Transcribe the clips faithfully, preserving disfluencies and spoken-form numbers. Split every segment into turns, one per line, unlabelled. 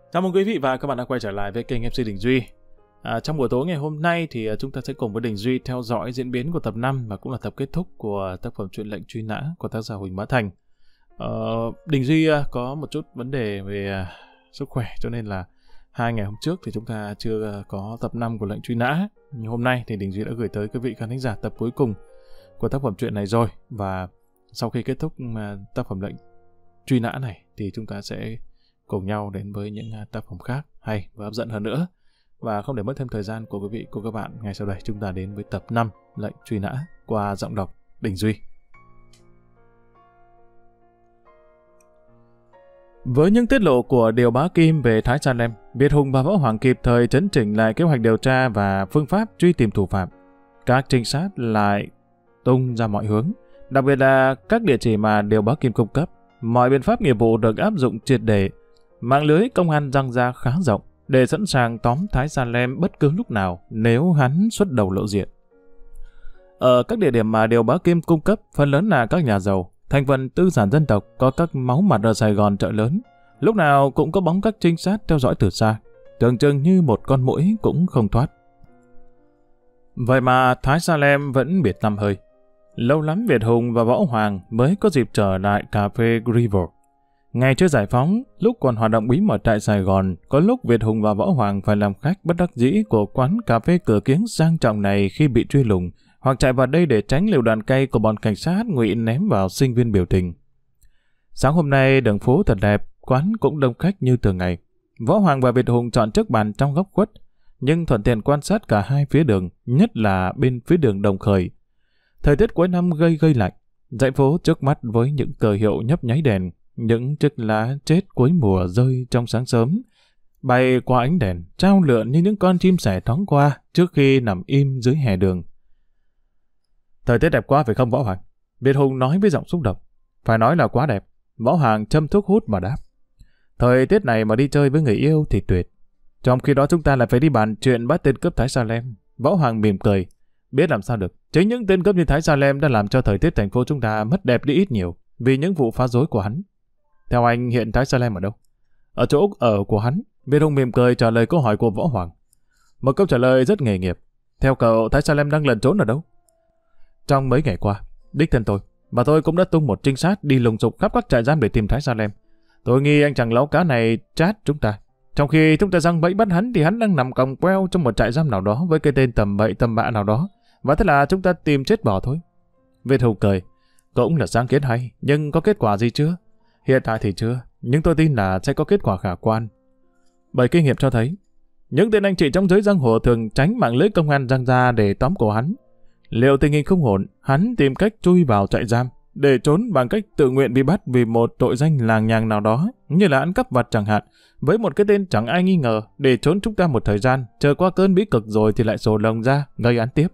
Chào mừng quý vị và các bạn đã quay trở lại với kênh em xê Đình Duy. À, trong buổi tối ngày hôm nay thì chúng ta sẽ cùng với Đình Duy theo dõi diễn biến của tập năm và cũng là tập kết thúc của tác phẩm truyện Lệnh Truy Nã của tác giả Huỳnh Bá Thành. Ờ, Đình Duy có một chút vấn đề về sức khỏe cho nên là hai ngày hôm trước thì chúng ta chưa có tập năm của Lệnh Truy Nã. Nhưng hôm nay thì Đình Duy đã gửi tới quý vị khán thính giả tập cuối cùng của tác phẩm truyện này rồi. Và sau khi kết thúc tác phẩm Lệnh Truy Nã này thì chúng ta sẽ cùng nhau đến với những tác phẩm khác hay và hấp dẫn hơn nữa. Và không để mất thêm thời gian của quý vị, của các bạn, ngay sau đây chúng ta đến với tập năm Lệnh Truy Nã qua giọng đọc Đình Duy. Với những tiết lộ của Điều Bá Kim về Thái Salem, Việt Hùng và Võ Hoàng kịp thời chấn chỉnh lại kế hoạch điều tra và phương pháp truy tìm thủ phạm. Các trinh sát lại tung ra mọi hướng, đặc biệt là các địa chỉ mà Điều Bá Kim cung cấp. Mọi biện pháp nghiệp vụ được áp dụng triệt để. Mạng lưới công an răng ra khá rộng để sẵn sàng tóm Thái Salem bất cứ lúc nào nếu hắn xuất đầu lộ diện. Ở các địa điểm mà Điều Bá Kim cung cấp phần lớn là các nhà giàu, thành phần tư sản dân tộc có các máu mặt ở Sài Gòn chợ lớn. Lúc nào cũng có bóng các trinh sát theo dõi từ xa, tưởng chừng như một con muỗi cũng không thoát. Vậy mà Thái Salem vẫn biệt tăm hơi. Lâu lắm Việt Hùng và Võ Hoàng mới có dịp trở lại cà phê River. Ngày chưa giải phóng, lúc còn hoạt động bí mật tại Sài Gòn, có lúc Việt Hùng và Võ Hoàng phải làm khách bất đắc dĩ của quán cà phê cửa kiếng sang trọng này khi bị truy lùng, hoặc chạy vào đây để tránh liều đạn cay của bọn cảnh sát ngụy ném vào sinh viên biểu tình. Sáng hôm nay đường phố thật đẹp, quán cũng đông khách như thường ngày. Võ Hoàng và Việt Hùng chọn chiếc bàn trong góc khuất, nhưng thuận tiện quan sát cả hai phía đường, nhất là bên phía đường Đồng Khởi. Thời tiết cuối năm gây gây lạnh, dãy phố trước mắt với những cờ hiệu nhấp nháy đèn, những chiếc lá chết cuối mùa rơi trong sáng sớm, bay qua ánh đèn, trao lượn như những con chim sẻ thoáng qua trước khi nằm im dưới hè đường. Thời tiết đẹp quá phải không Võ Hoàng? Việt Hùng nói với giọng xúc động. Phải nói là quá đẹp. Võ Hoàng châm thuốc hút mà đáp. Thời tiết này mà đi chơi với người yêu thì tuyệt. Trong khi đó chúng ta lại phải đi bàn chuyện bắt tên cướp Thái Salem. Võ Hoàng mỉm cười. Biết làm sao được. Chính những tên cướp như Thái Salem đã làm cho thời tiết thành phố chúng ta mất đẹp đi ít nhiều vì những vụ phá rối của hắn. Theo anh hiện Thái Salem ở đâu? Ở chỗ ở của hắn. Việt Hùng mỉm cười trả lời câu hỏi của Võ Hoàng. Một câu trả lời rất nghề nghiệp. Theo cậu, Thái Salem đang lẩn trốn ở đâu? Trong mấy ngày qua, đích thân tôi và tôi cũng đã tung một trinh sát đi lùng sục khắp các trại giam để tìm Thái Salem. Tôi nghi anh chàng láo cá này trát chúng ta. Trong khi chúng ta giăng bẫy bắt hắn thì hắn đang nằm còng queo trong một trại giam nào đó với cái tên tầm bậy tầm bạ nào đó. Và thế là chúng ta tìm chết bỏ thôi. Việt Hùng cười. Cũng là sáng kiến hay, nhưng có kết quả gì chưa? Hiện tại thì chưa, nhưng tôi tin là sẽ có kết quả khả quan. Bởi kinh nghiệm cho thấy, những tên anh chị trong giới giang hồ thường tránh mạng lưới công an răng ra để tóm cổ hắn. Liệu tình hình không ổn, hắn tìm cách chui vào trại giam để trốn bằng cách tự nguyện bị bắt vì một tội danh làng nhàng nào đó, như là ăn cắp vặt chẳng hạn, với một cái tên chẳng ai nghi ngờ, để trốn chúng ta một thời gian, chờ qua cơn bí cực rồi thì lại sổ lồng ra, gây án tiếp.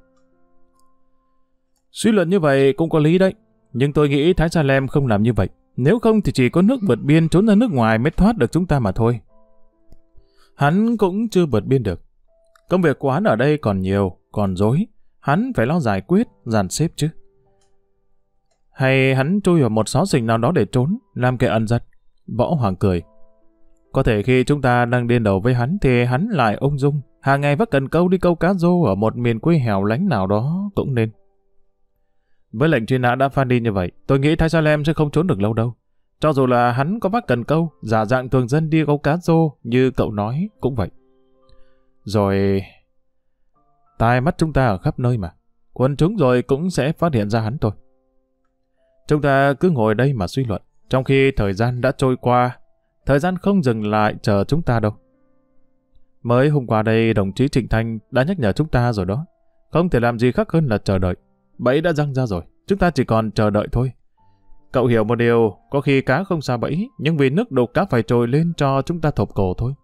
Suy luận như vậy cũng có lý đấy, nhưng tôi nghĩ Thái Salem không làm như vậy. Nếu không thì chỉ có nước vượt biên trốn ra nước ngoài mới thoát được chúng ta mà thôi. Hắn cũng chưa vượt biên được. Công việc của hắn ở đây còn nhiều, còn rối. Hắn phải lo giải quyết, dàn xếp chứ. Hay hắn chui vào một xó xỉnh nào đó để trốn, làm kẻ ẩn giật. Võ Hoàng cười. Có thể khi chúng ta đang điên đầu với hắn thì hắn lại ung dung, hàng ngày vác cần câu đi câu cá rô ở một miền quê hẻo lánh nào đó cũng nên. Với lệnh truy nã đã phát đi như vậy, tôi nghĩ Thái Salem sẽ không trốn được lâu đâu. Cho dù là hắn có vác cần câu, giả dạng thường dân đi câu cá rô như cậu nói cũng vậy. Rồi... tai mắt chúng ta ở khắp nơi mà. Quần chúng rồi cũng sẽ phát hiện ra hắn thôi. Chúng ta cứ ngồi đây mà suy luận, trong khi thời gian đã trôi qua. Thời gian không dừng lại chờ chúng ta đâu. Mới hôm qua đây đồng chí Trịnh Thanh đã nhắc nhở chúng ta rồi đó. Không thể làm gì khác hơn là chờ đợi. Bẫy đã răng ra rồi, chúng ta chỉ còn chờ đợi thôi. Cậu hiểu một điều, có khi cá không xa bẫy, nhưng vì nước đục cá phải trồi lên cho chúng ta thộp cổ thôi.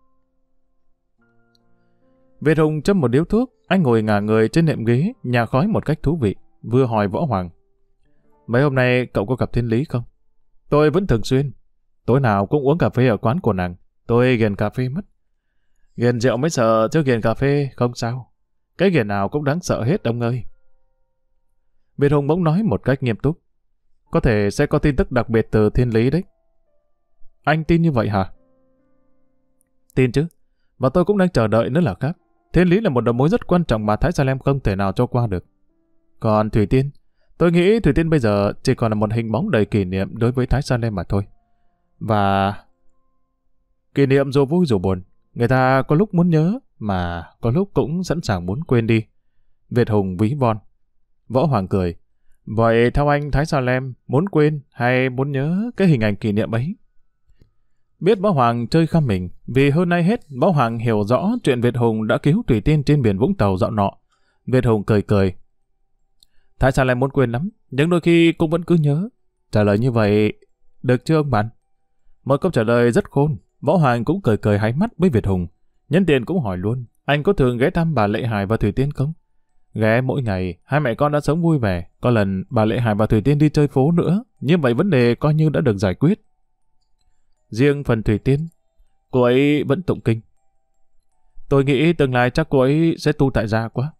Việt Hùng châm một điếu thuốc, anh ngồi ngả người trên nệm ghế, nhả khói một cách thú vị, vừa hỏi Võ Hoàng. Mấy hôm nay cậu có gặp Thiên Lý không? Tôi vẫn thường xuyên. Tối nào cũng uống cà phê ở quán của nàng. Tôi ghiền cà phê mất. Ghiền rượu mới sợ, chứ ghiền cà phê không sao. Cái ghiền nào cũng đáng sợ hết ông ơi. Việt Hùng bỗng nói một cách nghiêm túc. Có thể sẽ có tin tức đặc biệt từ Thiên Lý đấy. Anh tin như vậy hả? Tin chứ. Và tôi cũng đang chờ đợi nữa là khác. Thiên lý là một đầu mối rất quan trọng mà Thái Salem không thể nào cho qua được. Còn Thủy Tiên, tôi nghĩ Thủy Tiên bây giờ chỉ còn là một hình bóng đầy kỷ niệm đối với Thái Salem mà thôi. Và kỷ niệm dù vui dù buồn, người ta có lúc muốn nhớ mà có lúc cũng sẵn sàng muốn quên đi. Việt Hùng ví von. Võ Hoàng cười. Vậy theo anh, Thái Salem muốn quên hay muốn nhớ cái hình ảnh kỷ niệm ấy? Biết Võ Hoàng chơi khăm mình, vì hơn nay hết Võ Hoàng hiểu rõ chuyện Việt Hùng đã cứu Thủy Tiên trên biển Vũng Tàu dạo nọ. Việt Hùng cười cười. Thái Salem muốn quên lắm, nhưng đôi khi cũng vẫn cứ nhớ. Trả lời như vậy được chưa ông bạn? Một câu trả lời rất khôn. Võ Hoàng cũng cười cười háy mắt với Việt Hùng. Nhân tiện cũng hỏi luôn, anh có thường ghé thăm bà Lệ Hải và Thủy Tiên không? Ghé mỗi ngày, hai mẹ con đã sống vui vẻ. Có lần bà Lệ Hải và Thủy Tiên đi chơi phố nữa, như vậy vấn đề coi như đã được giải quyết. Riêng phần Thủy Tiên, cô ấy vẫn tụng kinh. Tôi nghĩ tương lai chắc cô ấy sẽ tu tại gia quá.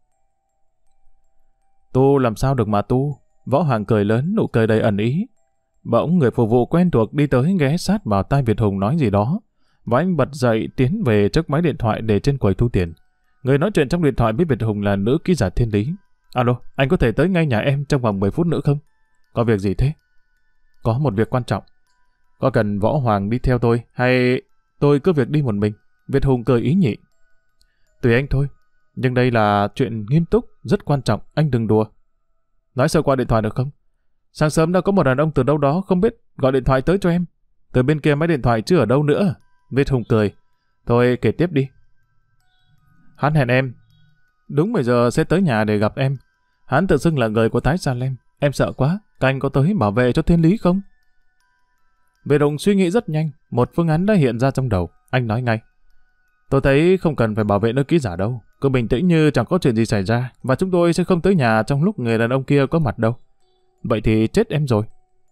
Tu làm sao được mà tu? Võ Hoàng cười lớn, nụ cười đầy ẩn ý. Bỗng người phục vụ quen thuộc đi tới ghé sát vào tai Việt Hùng nói gì đó. Và anh bật dậy tiến về trước máy điện thoại để trên quầy thu tiền. Người nói chuyện trong điện thoại với Việt Hùng là nữ ký giả Thiên Lý. Alo, anh có thể tới ngay nhà em trong vòng mười phút nữa không? Có việc gì thế? Có một việc quan trọng. Có cần Võ Hoàng đi theo tôi hay tôi cứ việc đi một mình? Việt Hùng cười ý nhị. Tùy anh thôi. Nhưng đây là chuyện nghiêm túc, rất quan trọng, anh đừng đùa. Nói sơ qua điện thoại được không? Sáng sớm đã có một đàn ông từ đâu đó không biết gọi điện thoại tới cho em. Từ bên kia máy điện thoại chứ ở đâu nữa. Việt Hùng cười. Thôi kể tiếp đi. Hắn hẹn em. Đúng mười giờ sẽ tới nhà để gặp em. Hắn tự xưng là người của Thái Salem. Em sợ quá. Các anh có tới bảo vệ cho Thiên Lý không? Việt Hùng suy nghĩ rất nhanh. Một phương án đã hiện ra trong đầu. Anh nói ngay. Tôi thấy không cần phải bảo vệ nữ ký giả đâu. Cứ bình tĩnh như chẳng có chuyện gì xảy ra. Và chúng tôi sẽ không tới nhà trong lúc người đàn ông kia có mặt đâu. Vậy thì chết em rồi.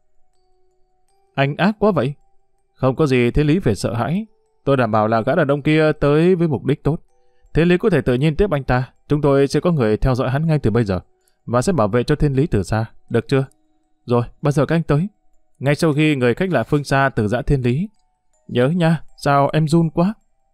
Anh ác quá vậy. Không có gì Thiên Lý phải sợ hãi. Tôi đảm bảo là gã đàn ông kia tới với mục đích tốt. Thiên Lý có thể tự nhiên tiếp anh ta. Chúng tôi sẽ có người theo dõi hắn ngay từ bây giờ. Và sẽ bảo vệ cho Thiên Lý từ xa. Được chưa? Rồi, bao giờ các anh tới? Ngay sau khi người khách lạ phương xa từ giã Thiên Lý. Nhớ nha, sao em run quá?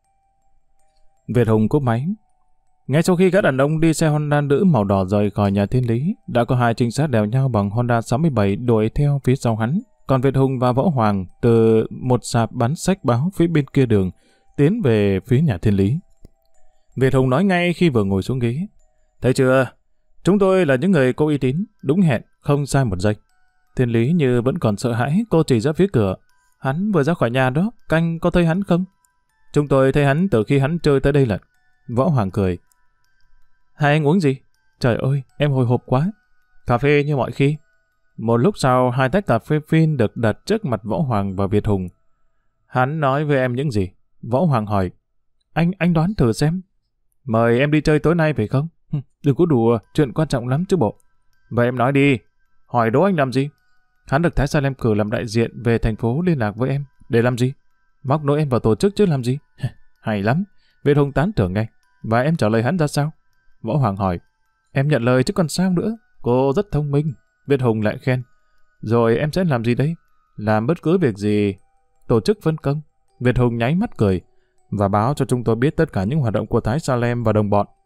Việt Hùng cúp máy. Ngay sau khi các đàn ông đi xe Honda nữ màu đỏ rời khỏi nhà Thiên Lý, đã có hai trinh sát đèo nhau bằng Honda sáu mươi bảy đuổi theo phía sau hắn. Còn Việt Hùng và Võ Hoàng từ một sạp bán sách báo phía bên kia đường tiến về phía nhà Thiên Lý. Việt Hùng nói ngay khi vừa ngồi xuống ghế. Thấy chưa? Chúng tôi là những người có uy tín, đúng hẹn, không sai một giây. Thiên Lý như vẫn còn sợ hãi, cô chỉ ra phía cửa. Hắn vừa ra khỏi nhà đó, canh có thấy hắn không? Chúng tôi thấy hắn từ khi hắn chơi tới đây lận. Võ Hoàng cười. Hai anh uống gì? Trời ơi, em hồi hộp quá. Cà phê như mọi khi. Một lúc sau, hai tách cà phê phin được đặt trước mặt Võ Hoàng và Việt Hùng. Hắn nói với em những gì? Võ Hoàng hỏi. Anh, anh đoán thử xem. Mời em đi chơi tối nay phải không? Đừng có đùa, chuyện quan trọng lắm chứ bộ. Vậy em nói đi. Hỏi đố anh làm gì? Hắn được Thái Salem cử làm đại diện về thành phố liên lạc với em. Để làm gì? Móc nối em vào tổ chức chứ làm gì? Hay lắm. Việt Hùng tán thưởng ngay. Và em trả lời hắn ra sao? Võ Hoàng hỏi. Em nhận lời chứ còn sao nữa. Cô rất thông minh. Việt Hùng lại khen. Rồi em sẽ làm gì đấy? Làm bất cứ việc gì. Tổ chức phân công. Việt Hùng nháy mắt cười. Và báo cho chúng tôi biết tất cả những hoạt động của Thái Salem và đồng bọn.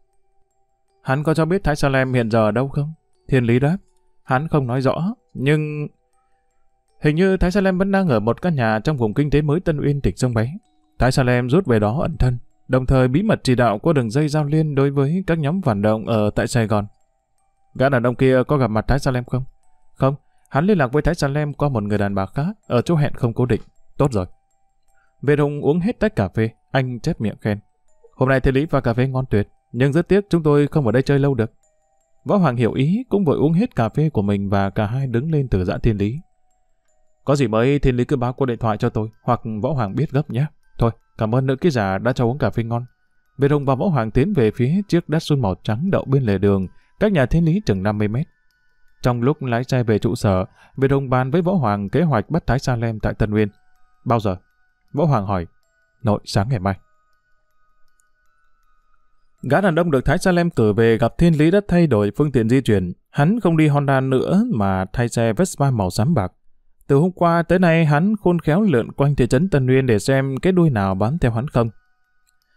Hắn có cho biết Thái Salem hiện giờ ở đâu không? Thiên Lý đáp. Hắn không nói rõ. Nhưng hình như Thái Salem vẫn đang ở một căn nhà trong vùng kinh tế mới Tân Uyên, tỉnh Sông Bé. Thái Salem rút về đó ẩn thân, đồng thời bí mật chỉ đạo qua đường dây giao liên đối với các nhóm phản động ở tại Sài Gòn. Gã đàn ông kia có gặp mặt Thái Salem không? Không, hắn liên lạc với Thái Salem qua một người đàn bà khác ở chỗ hẹn không cố định. Tốt rồi. Việt Hùng uống hết tách cà phê, anh chép miệng khen. Hôm nay Thiên Lý pha cà phê ngon tuyệt, nhưng rất tiếc chúng tôi không ở đây chơi lâu được. Võ Hoàng hiểu ý, cũng vội uống hết cà phê của mình và cả hai đứng lên từ giã Thiên Lý. Có gì mới Thiên Lý cứ báo qua điện thoại cho tôi, hoặc Võ Hoàng biết gấp nhé. Thôi, cảm ơn nữ ký giả đã cho uống cà phê ngon. Việt Hùng và Võ Hoàng tiến về phía chiếc Datsun màu trắng đậu bên lề đường, cách nhà Thiên Lý chừng năm mươi mét. Trong lúc lái xe về trụ sở, Việt Hùng bàn với Võ Hoàng kế hoạch bắt Thái Salem tại Tân Uyên. Bao giờ? Võ Hoàng hỏi. Nội, sáng ngày mai. Gã đàn ông được Thái Salem cử về gặp Thiên Lý đã thay đổi phương tiện di chuyển. Hắn không đi Honda nữa mà thay xe Vespa màu xám bạc. Từ hôm qua tới nay hắn khôn khéo lượn quanh thị trấn Tân Uyên để xem cái đuôi nào bám theo hắn không.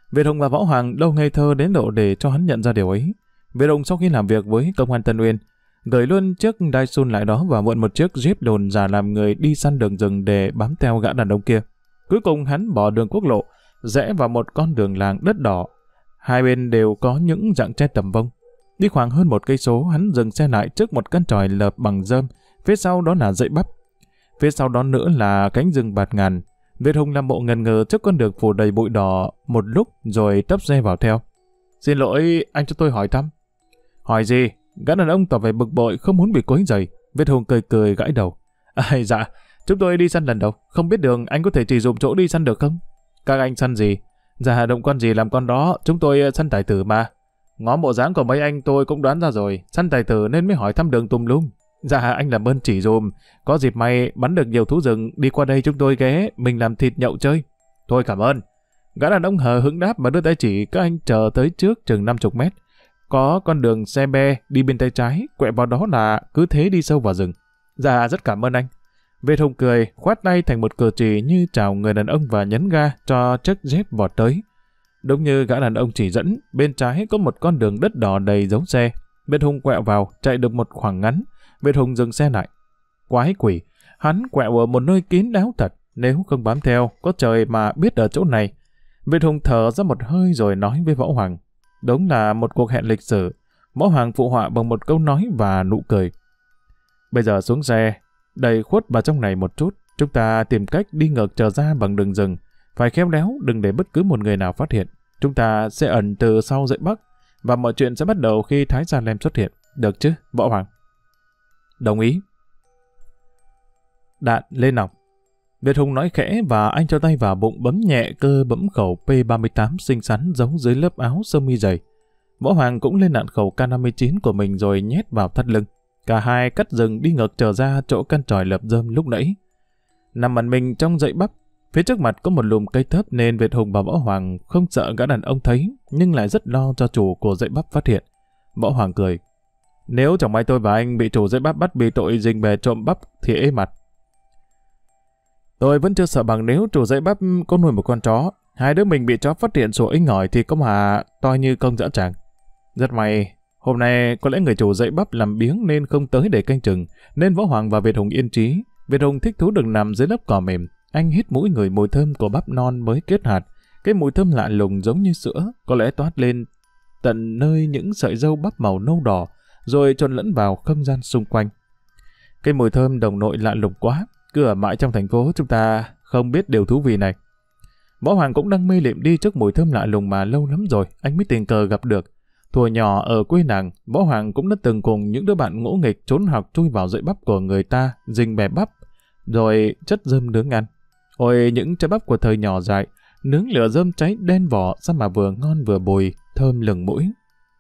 Việt Hùng và Võ Hoàng đâu ngây thơ đến độ để cho hắn nhận ra điều ấy. Việt Hùng sau khi làm việc với công an Tân Uyên, gửi luôn chiếc Daisun lại đó và mượn một chiếc Jeep đồn giả làm người đi săn đường rừng để bám theo gã đàn ông kia. Cuối cùng hắn bỏ đường quốc lộ, rẽ vào một con đường làng đất đỏ. Hai bên đều có những rặng tre tầm vông. Đi khoảng hơn một cây số, hắn dừng xe lại trước một căn tròi lợp bằng rơm, phía sau đó là dãy bắp. Phía sau đó nữa là cánh rừng bạt ngàn. Việt Hùng làm bộ ngần ngừ trước con đường phủ đầy bụi đỏ một lúc rồi tấp xe vào theo. Xin lỗi, anh cho tôi hỏi thăm. Hỏi gì? Gã đàn ông tỏ vẻ bực bội không muốn bị quấy rầy. Việt Hùng cười cười gãi đầu. À, dạ, chúng tôi đi săn lần đầu, không biết đường, anh có thể chỉ dùm chỗ đi săn được không? Các anh săn gì? Dạ, động con gì làm con đó, chúng tôi săn tài tử mà. Ngó bộ dáng của mấy anh tôi cũng đoán ra rồi, săn tài tử nên mới hỏi thăm đường tùm lum. Dạ, anh làm ơn chỉ dùm, có dịp may bắn được nhiều thú rừng, đi qua đây chúng tôi ghé, mình làm thịt nhậu chơi. Thôi cảm ơn. Gã đàn ông hờ hững đáp và đưa tay chỉ. Các anh chờ tới trước chừng năm mươi mét. Có con đường xe be đi bên tay trái, quẹo vào đó là cứ thế đi sâu vào rừng. Dạ, rất cảm ơn anh. Việt Hùng cười, khoát tay thành một cử chỉ như chào người đàn ông và nhấn ga cho chiếc Jeep vọt tới. Đúng như gã đàn ông chỉ dẫn, bên trái có một con đường đất đỏ đầy dấu xe. Việt Hùng quẹo vào, chạy được một khoảng ngắn. Việt Hùng dừng xe lại. Quái quỷ, hắn quẹo ở một nơi kín đáo thật, nếu không bám theo, có trời mà biết ở chỗ này. Việt Hùng thở ra một hơi rồi nói với Võ Hoàng. Đúng là một cuộc hẹn lịch sử. Võ Hoàng phụ họa bằng một câu nói và nụ cười. Bây giờ xuống xe, đẩy khuất vào trong này một chút, chúng ta tìm cách đi ngược trở ra bằng đường rừng. Phải khéo léo, đừng để bất cứ một người nào phát hiện. Chúng ta sẽ ẩn từ sau dãy Bắc, và mọi chuyện sẽ bắt đầu khi Thái Sa Lem xuất hiện. Được chứ, Võ Hoàng? Đồng ý. Đạn lên nòng. Việt Hùng nói khẽ và anh cho tay vào bụng bấm nhẹ cơ bấm khẩu P ba mươi tám xinh xắn giấu dưới lớp áo sơ mi dày. Võ Hoàng cũng lên đạn khẩu K năm mươi chín của mình rồi nhét vào thắt lưng. Cả hai cắt rừng đi ngược trở ra chỗ căn tròi lợp rơm lúc nãy. Nằm ẩn mình trong dãy bắp, phía trước mặt có một lùm cây thấp nên Việt Hùng và Võ Hoàng không sợ gã đàn ông thấy, nhưng lại rất lo cho chủ của dãy bắp phát hiện. Võ Hoàng cười. Nếu chẳng may tôi và anh bị chủ dãy bắp bắt vì tội rình bè trộm bắp thì ê mặt. Tôi vẫn chưa sợ bằng nếu chủ dãy bắp có nuôi một con chó. Hai đứa mình bị chó phát hiện sổ inh ỏi thì có mà toi như công dã tràng. Rất may, hôm nay có lẽ người chủ dãy bắp làm biếng nên không tới để canh chừng, nên Võ Hoàng và Việt Hùng yên trí. Việt Hùng thích thú được nằm dưới lớp cỏ mềm. Anh hít mũi người mùi thơm của bắp non mới kết hạt. Cái mùi thơm lạ lùng giống như sữa, có lẽ toát lên tận nơi những sợi râu bắp màu nâu đỏ, rồi trộn lẫn vào không gian xung quanh. Cái mùi thơm đồng nội lạ lùng quá. Cứ ở mãi trong thành phố chúng ta không biết điều thú vị này. Võ Hoàng cũng đang mê lịm đi trước mùi thơm lạ lùng mà lâu lắm rồi anh mới tình cờ gặp được. Thuở nhỏ ở quê nàng, Võ Hoàng cũng đã từng cùng những đứa bạn ngỗ nghịch trốn học chui vào dãy bắp của người ta, rình bè bắp, rồi chất rơm nướng ăn. Ôi những trái bắp của thời nhỏ dại, nướng lửa rơm cháy đen vỏ sao mà vừa ngon vừa bùi, thơm lừng mũi.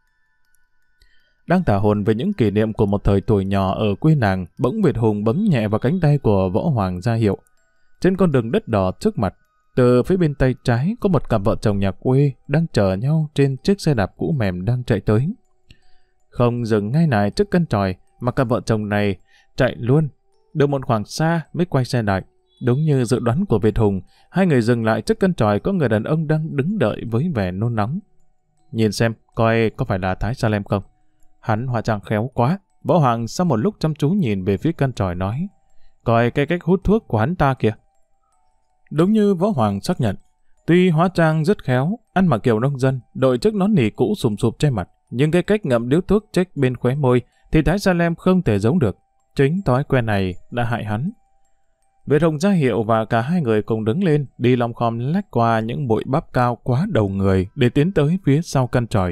Đang tả hồn về những kỷ niệm của một thời tuổi nhỏ ở quê nàng, bỗng Việt Hùng bấm nhẹ vào cánh tay của Võ Hoàng ra hiệu. Trên con đường đất đỏ trước mặt, từ phía bên tay trái có một cặp vợ chồng nhà quê đang chở nhau trên chiếc xe đạp cũ mềm đang chạy tới. Không dừng ngay lại trước căn tròi mà cặp vợ chồng này chạy luôn. Được một khoảng xa mới quay xe lại. Đúng như dự đoán của Việt Hùng, hai người dừng lại trước căn tròi có người đàn ông đang đứng đợi với vẻ nôn nóng. Nhìn xem, coi có phải là Thái Sa Lem không? Hắn hóa trang khéo quá. Võ Hoàng sau một lúc chăm chú nhìn về phía căn tròi nói, coi cái cách hút thuốc của hắn ta kìa. Đúng như Võ Hoàng xác nhận, tuy hóa trang rất khéo, ăn mặc kiểu nông dân, đội chiếc nón nỉ cũ sùm sụp trên mặt, nhưng cái cách ngậm điếu thuốc chếch bên khóe môi thì Thái Sa Lem không thể giấu được. Chính thói quen này đã hại hắn. Việt Hùng ra hiệu và cả hai người cùng đứng lên, đi lòng khom lách qua những bụi bắp cao quá đầu người để tiến tới phía sau căn tròi.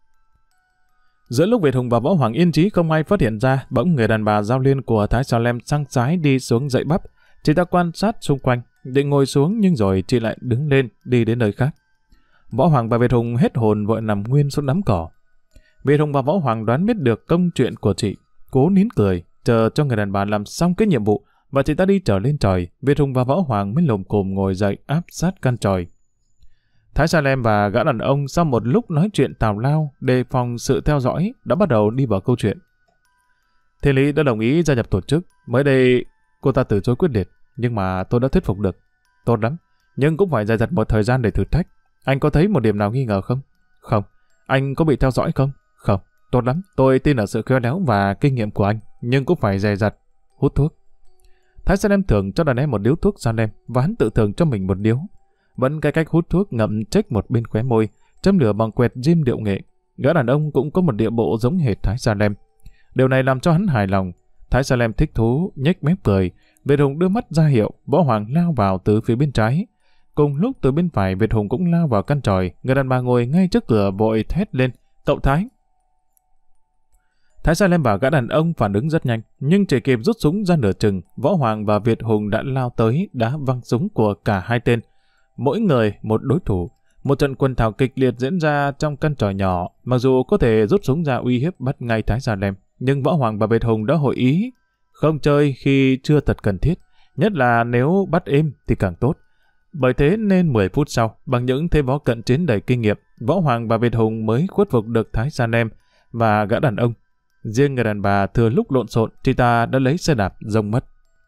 Giữa lúc Việt Hùng và Võ Hoàng yên trí không ai phát hiện ra, bỗng người đàn bà Giao Liên của Thái Sa Lem sang trái đi xuống dãy bắp. Chị ta quan sát xung quanh, định ngồi xuống nhưng rồi chị lại đứng lên đi đến nơi khác. Võ Hoàng và Việt Hùng hết hồn vội nằm nguyên xuống đám cỏ. Việt Hùng và Võ Hoàng đoán biết được công chuyện của chị, cố nín cười, chờ cho người đàn bà làm xong cái nhiệm vụ và chị ta đi trở lên tròi. Việt Hùng và Võ Hoàng mới lồm cồm ngồi dậy áp sát căn tròi. Thái Sa Lem và gã đàn ông sau một lúc nói chuyện tào lao đề phòng sự theo dõi đã bắt đầu đi vào câu chuyện. Thiên Lý đã đồng ý gia nhập tổ chức. Mới đây cô ta từ chối quyết liệt, nhưng mà tôi đã thuyết phục được. Tốt lắm, nhưng cũng phải dày dặt một thời gian để thử thách. Anh có thấy một điểm nào nghi ngờ không? Không. Anh có bị theo dõi không? Không. Tốt lắm, tôi tin ở sự khéo léo và kinh nghiệm của anh, nhưng cũng phải dè dặt. Hút thuốc. Thái Salem thường cho đàn em một điếu thuốc Salem và hắn tự thường cho mình một điếu. Vẫn cái cách hút thuốc ngậm trách một bên khóe môi, châm lửa bằng quẹt diêm điệu nghệ. Gã đàn ông cũng có một điệu bộ giống hệt Thái Salem. Điều này làm cho hắn hài lòng. Thái Salem thích thú, nhếch mép cười. Việt Hùng đưa mắt ra hiệu, Võ Hoàng lao vào từ phía bên trái. Cùng lúc từ bên phải, Việt Hùng cũng lao vào căn tròi. Người đàn bà ngồi ngay trước cửa vội thét lên: "Cậu Thái!" Thái Salem và gã đàn ông phản ứng rất nhanh, nhưng chỉ kịp rút súng ra nửa chừng, Võ Hoàng và Việt Hùng đã lao tới, đá văng súng của cả hai tên. Mỗi người một đối thủ. Một trận quần thảo kịch liệt diễn ra trong căn tròi nhỏ. Mặc dù có thể rút súng ra uy hiếp bắt ngay Thái Salem, nhưng Võ Hoàng và Việt Hùng đã hội ý không chơi khi chưa thật cần thiết, nhất là nếu bắt êm thì càng tốt. Bởi thế nên mười phút sau, bằng những thế võ cận chiến đầy kinh nghiệm, Võ Hoàng và Việt Hùng mới khuất phục được Thái Salem và gã đàn ông. Riêng người đàn bà thừa lúc lộn xộn, chị ta đã lấy xe đạp rông mất.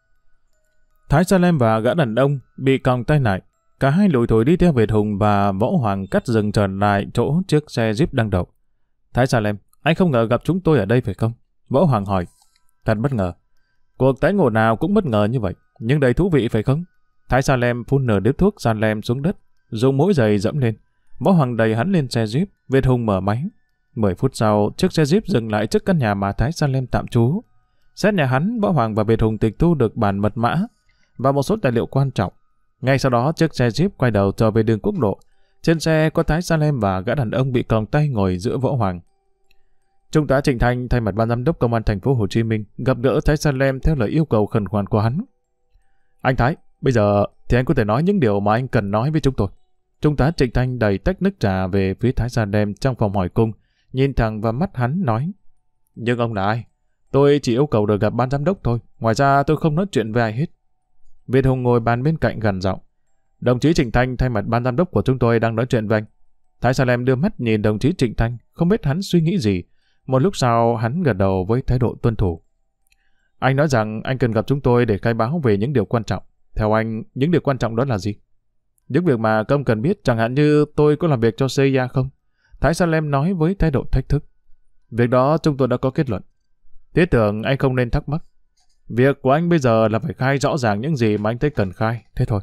Thái Salem và gã đàn ông bị còng tay lại. Cả hai lủi thủi đi theo Việt Hùng và Võ Hoàng cắt rừng trở lại chỗ chiếc xe Jeep đang đậu. Thái Salem, anh không ngờ gặp chúng tôi ở đây phải không? Võ Hoàng hỏi. Thật bất ngờ. Cuộc tái ngộ nào cũng bất ngờ như vậy, nhưng đầy thú vị phải không? Thái Salem phun nửa điếu thuốc Salem xuống đất, dùng mũi giày dẫm lên. Võ Hoàng đẩy hắn lên xe Jeep, Việt Hùng mở máy. Mười phút sau, chiếc xe Jeep dừng lại trước căn nhà mà Thái Salem tạm trú. Xét nhà hắn, Võ Hoàng và Việt Hùng tịch thu được bản mật mã và một số tài liệu quan trọng. Ngay sau đó, chiếc xe Jeep quay đầu trở về đường quốc lộ. Trên xe có Thái Salem và gã đàn ông bị còng tay ngồi giữa Võ Hoàng. Trung tá Trịnh Thanh thay mặt ban giám đốc công an thành phố Hồ Chí Minh gặp gỡ Thái Salem theo lời yêu cầu khẩn khoản của hắn. Anh Thái, bây giờ thì anh có thể nói những điều mà anh cần nói với chúng tôi. Trung tá Trịnh Thanh đẩy tách nước trà về phía Thái Salem trong phòng hỏi cung, nhìn thẳng vào mắt hắn nói: Nhưng ông là ai? Tôi chỉ yêu cầu được gặp ban giám đốc thôi, ngoài ra tôi không nói chuyện với ai hết. Việt Hùng ngồi bàn bên cạnh gằn giọng: Đồng chí Trịnh Thanh thay mặt ban giám đốc của chúng tôi đang nói chuyện với anh. Thái Salem đưa mắt nhìn đồng chí Trịnh Thanh, không biết hắn suy nghĩ gì. Một lúc sau hắn gật đầu với thái độ tuân thủ. Anh nói rằng anh cần gặp chúng tôi để khai báo về những điều quan trọng. Theo anh, những điều quan trọng đó là gì? Những việc mà công cần biết, chẳng hạn như tôi có làm việc cho xê i a không? Thái Salem nói với thái độ thách thức. Việc đó chúng tôi đã có kết luận. Thiết tưởng anh không nên thắc mắc. Việc của anh bây giờ là phải khai rõ ràng những gì mà anh thấy cần khai, thế thôi.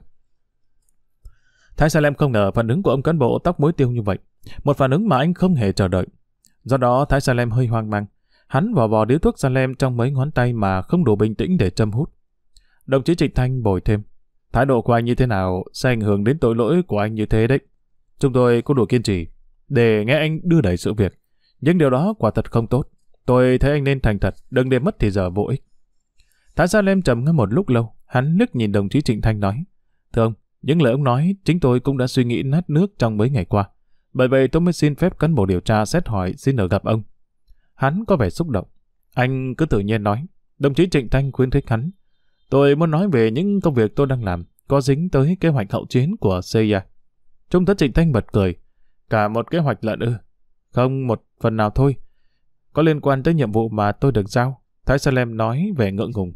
Thái Salem không ngờ phản ứng của ông cán bộ tóc muối tiêu như vậy. Một phản ứng mà anh không hề chờ đợi. Do đó Thái Salem hơi hoang mang. Hắn vò vò điếu thuốc Salem trong mấy ngón tay mà không đủ bình tĩnh để châm hút. Đồng chí Trịnh Thanh bồi thêm. Thái độ của anh như thế nào sẽ ảnh hưởng đến tội lỗi của anh như thế đấy. Chúng tôi có đủ kiên trì để nghe anh đưa đẩy sự việc. Nhưng điều đó quả thật không tốt. Tôi thấy anh nên thành thật, đừng để mất thì giờ vô ích. Thái Salem trầm ngâm một lúc lâu. Hắn liếc nhìn đồng chí Trịnh Thanh nói: Thưa ông, những lời ông nói chính tôi cũng đã suy nghĩ nát nước trong mấy ngày qua. Bởi vậy tôi mới xin phép cán bộ điều tra xét hỏi xin được gặp ông. Hắn có vẻ xúc động. Anh cứ tự nhiên nói. Đồng chí Trịnh Thanh khuyến khích hắn. Tôi muốn nói về những công việc tôi đang làm, có dính tới kế hoạch hậu chiến của xê i a. Trung tá Trịnh Thanh bật cười. Cả một kế hoạch lận ư? Không, một phần nào thôi. Có liên quan tới nhiệm vụ mà tôi được giao. Thái Salem nói về ngượng ngùng.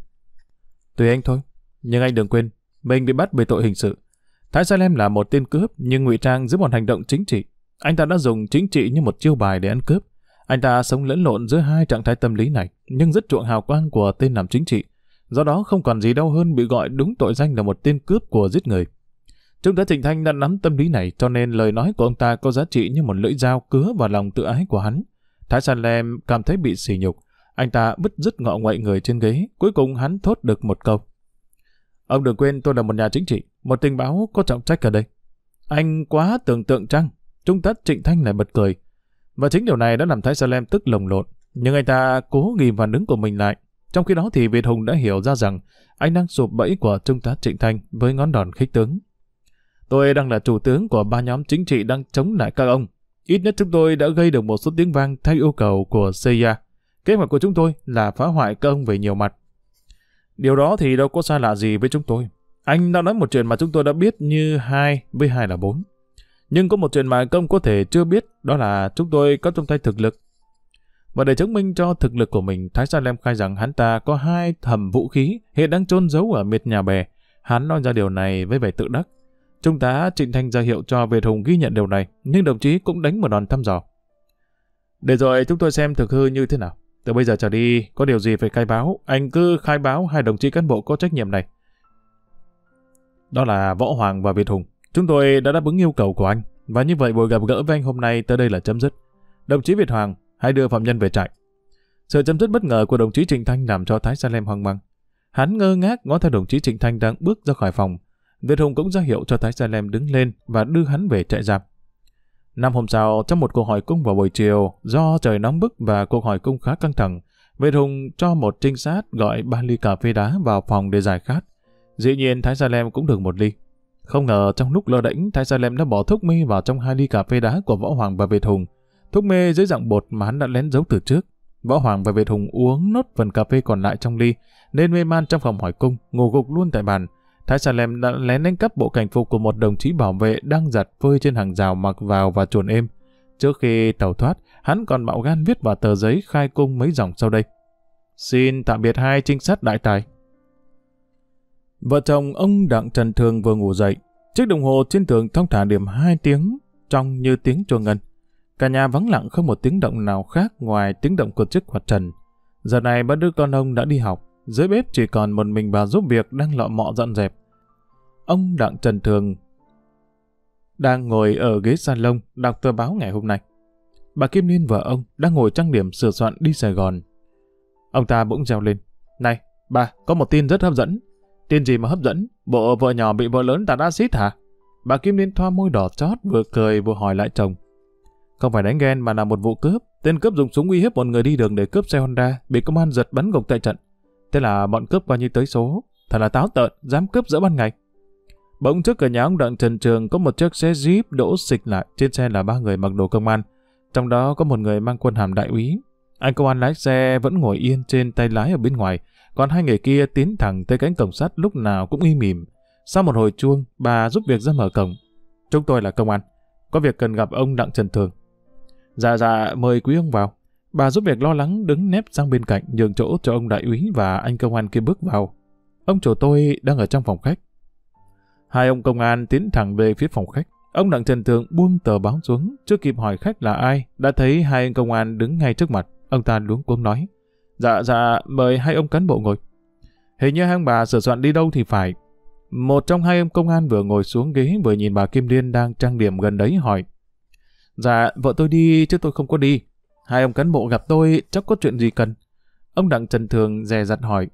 Tùy anh thôi. Nhưng anh đừng quên, mình bị bắt vì tội hình sự. Thái Salem là một tên cướp nhưng ngụy trang dưới một hành động chính trị. Anh ta đã dùng chính trị như một chiêu bài để ăn cướp. Anh ta sống lẫn lộn giữa hai trạng thái tâm lý này, nhưng rất chuộng hào quang của tên làm chính trị. Do đó không còn gì đau hơn bị gọi đúng tội danh là một tên cướp của giết người. Trung tá Trịnh Thanh đã nắm tâm lý này, cho nên lời nói của ông ta có giá trị như một lưỡi dao cứa vào lòng tự ái của hắn. Thái Salem cảm thấy bị sỉ nhục. Anh ta bứt rứt ngọ nguậy người trên ghế. Cuối cùng hắn thốt được một câu. Ông đừng quên tôi là một nhà chính trị, một tình báo có trọng trách ở đây. Anh quá tưởng tượng chăng? Trung tá Trịnh Thanh lại bật cười. Và chính điều này đã làm Thái Salem tức lồng lộn. Nhưng anh ta cố ghim phản ứng của mình lại. Trong khi đó thì Việt Hùng đã hiểu ra rằng anh đang sụp bẫy của Trung tá Trịnh Thanh với ngón đòn khích tướng. Tôi đang là chủ tướng của ba nhóm chính trị đang chống lại các ông. Ít nhất chúng tôi đã gây được một số tiếng vang theo yêu cầu của xê i a. Kế hoạch của chúng tôi là phá hoại các ông về nhiều mặt. Điều đó thì đâu có xa lạ gì với chúng tôi. Anh đã nói một chuyện mà chúng tôi đã biết như hai với hai là bốn. Nhưng có một chuyện mà công có thể chưa biết, đó là chúng tôi có trong tay thực lực. Và để chứng minh cho thực lực của mình, Thái Salem khai rằng hắn ta có hai hầm vũ khí hiện đang chôn giấu ở miệt nhà bè. Hắn nói ra điều này với vẻ tự đắc. Trung tá Trịnh Thanh ra hiệu cho Việt Hùng ghi nhận điều này, nhưng đồng chí cũng đánh một đòn thăm dò. Để rồi chúng tôi xem thực hư như thế nào. Từ bây giờ trở đi, có điều gì phải khai báo, anh cứ khai báo hai đồng chí cán bộ có trách nhiệm này. Đó là Võ Hoàng và Việt Hùng. Chúng tôi đã đáp ứng yêu cầu của anh, và như vậy buổi gặp gỡ với anh hôm nay tới đây là chấm dứt. Đồng chí Việt Hoàng, hãy đưa phạm nhân về trại. Sự chấm dứt bất ngờ của đồng chí Trịnh Thanh làm cho Thái Sa Lem hoang mang. Hắn ngơ ngác ngó theo đồng chí Trịnh Thanh đang bước ra khỏi phòng. Việt Hùng cũng ra hiệu cho Thái Sa Lem đứng lên và đưa hắn về trại giam. Năm hôm sau, trong một cuộc hỏi cung vào buổi chiều, do trời nóng bức và cuộc hỏi cung khá căng thẳng, Việt Hùng cho một trinh sát gọi ba ly cà phê đá vào phòng để giải khát. Dĩ nhiên Thái Sa Lem cũng được một ly. Không ngờ trong lúc lơ đễnh, Thái Sa Lem đã bỏ thuốc mê vào trong hai ly cà phê đá của Võ Hoàng và Việt Hùng. Thuốc mê dưới dạng bột mà hắn đã lén giấu từ trước. Võ Hoàng và Việt Hùng uống nốt phần cà phê còn lại trong ly, nên mê man trong phòng hỏi cung, ngủ gục luôn tại bàn. Thái Sa Lem đã lén đánh cắp bộ cảnh phục của một đồng chí bảo vệ đang giặt phơi trên hàng rào mặc vào và chuồn êm. Trước khi tẩu thoát, hắn còn bạo gan viết vào tờ giấy khai cung mấy dòng sau đây. Xin tạm biệt hai trinh sát đại tài. Vợ chồng ông Đặng Trần Thường vừa ngủ dậy. Chiếc đồng hồ trên tường thong thả điểm hai tiếng, trong như tiếng chuông ngân. Cả nhà vắng lặng không một tiếng động nào khác ngoài tiếng động của chiếc quạt trần. Giờ này ba đứa con ông đã đi học. Dưới bếp chỉ còn một mình bà giúp việc đang lọ mọ dọn dẹp. Ông Đặng Trần Thường đang ngồi ở ghế salon đọc tờ báo ngày hôm nay. Bà Kim Liên vợ ông đang ngồi trang điểm sửa soạn đi Sài Gòn. Ông ta bỗng reo lên. Này, bà, có một tin rất hấp dẫn. Tin gì mà hấp dẫn? Bộ vợ nhỏ bị vợ lớn tạt axit hả? Bà Kim Liên thoa môi đỏ chót, vừa cười vừa hỏi lại chồng. Không phải đánh ghen mà là một vụ cướp. Tên cướp dùng súng uy hiếp một người đi đường để cướp xe Honda, bị công an giật bắn gục tại trận. Thế là bọn cướp coi như tới số. Thật là táo tợn, dám cướp giữa ban ngày. Bỗng trước cửa nhà ông Đặng Trần Trường có một chiếc xe Jeep đỗ xịch lại. Trên xe là ba người mặc đồ công an. Trong đó có một người mang quân hàm đại úy. Anh công an lái xe vẫn ngồi yên trên tay lái ở bên ngoài. Còn hai người kia tiến thẳng tới cánh cổng sắt lúc nào cũng im mỉm. Sau một hồi chuông, bà giúp việc ra mở cổng. Chúng tôi là công an. Có việc cần gặp ông Đặng Trần Thường. Dạ dạ, mời quý ông vào. Bà giúp việc lo lắng đứng nép sang bên cạnh, nhường chỗ cho ông đại úy và anh công an kia bước vào. Ông chủ tôi đang ở trong phòng khách. Hai ông công an tiến thẳng về phía phòng khách. Ông Đặng Trần Thường buông tờ báo xuống, chưa kịp hỏi khách là ai, đã thấy hai ông công an đứng ngay trước mặt. Ông ta luống cuống nói. Dạ dạ, mời hai ông cán bộ ngồi. Hình như hai ông bà sửa soạn đi đâu thì phải. Một trong hai ông công an vừa ngồi xuống ghế vừa nhìn bà Kim Liên đang trang điểm gần đấy hỏi. Dạ, vợ tôi đi chứ tôi không có đi. Hai ông cán bộ gặp tôi chắc có chuyện gì cần. Ông Đặng Trần Thường dè dặt hỏi.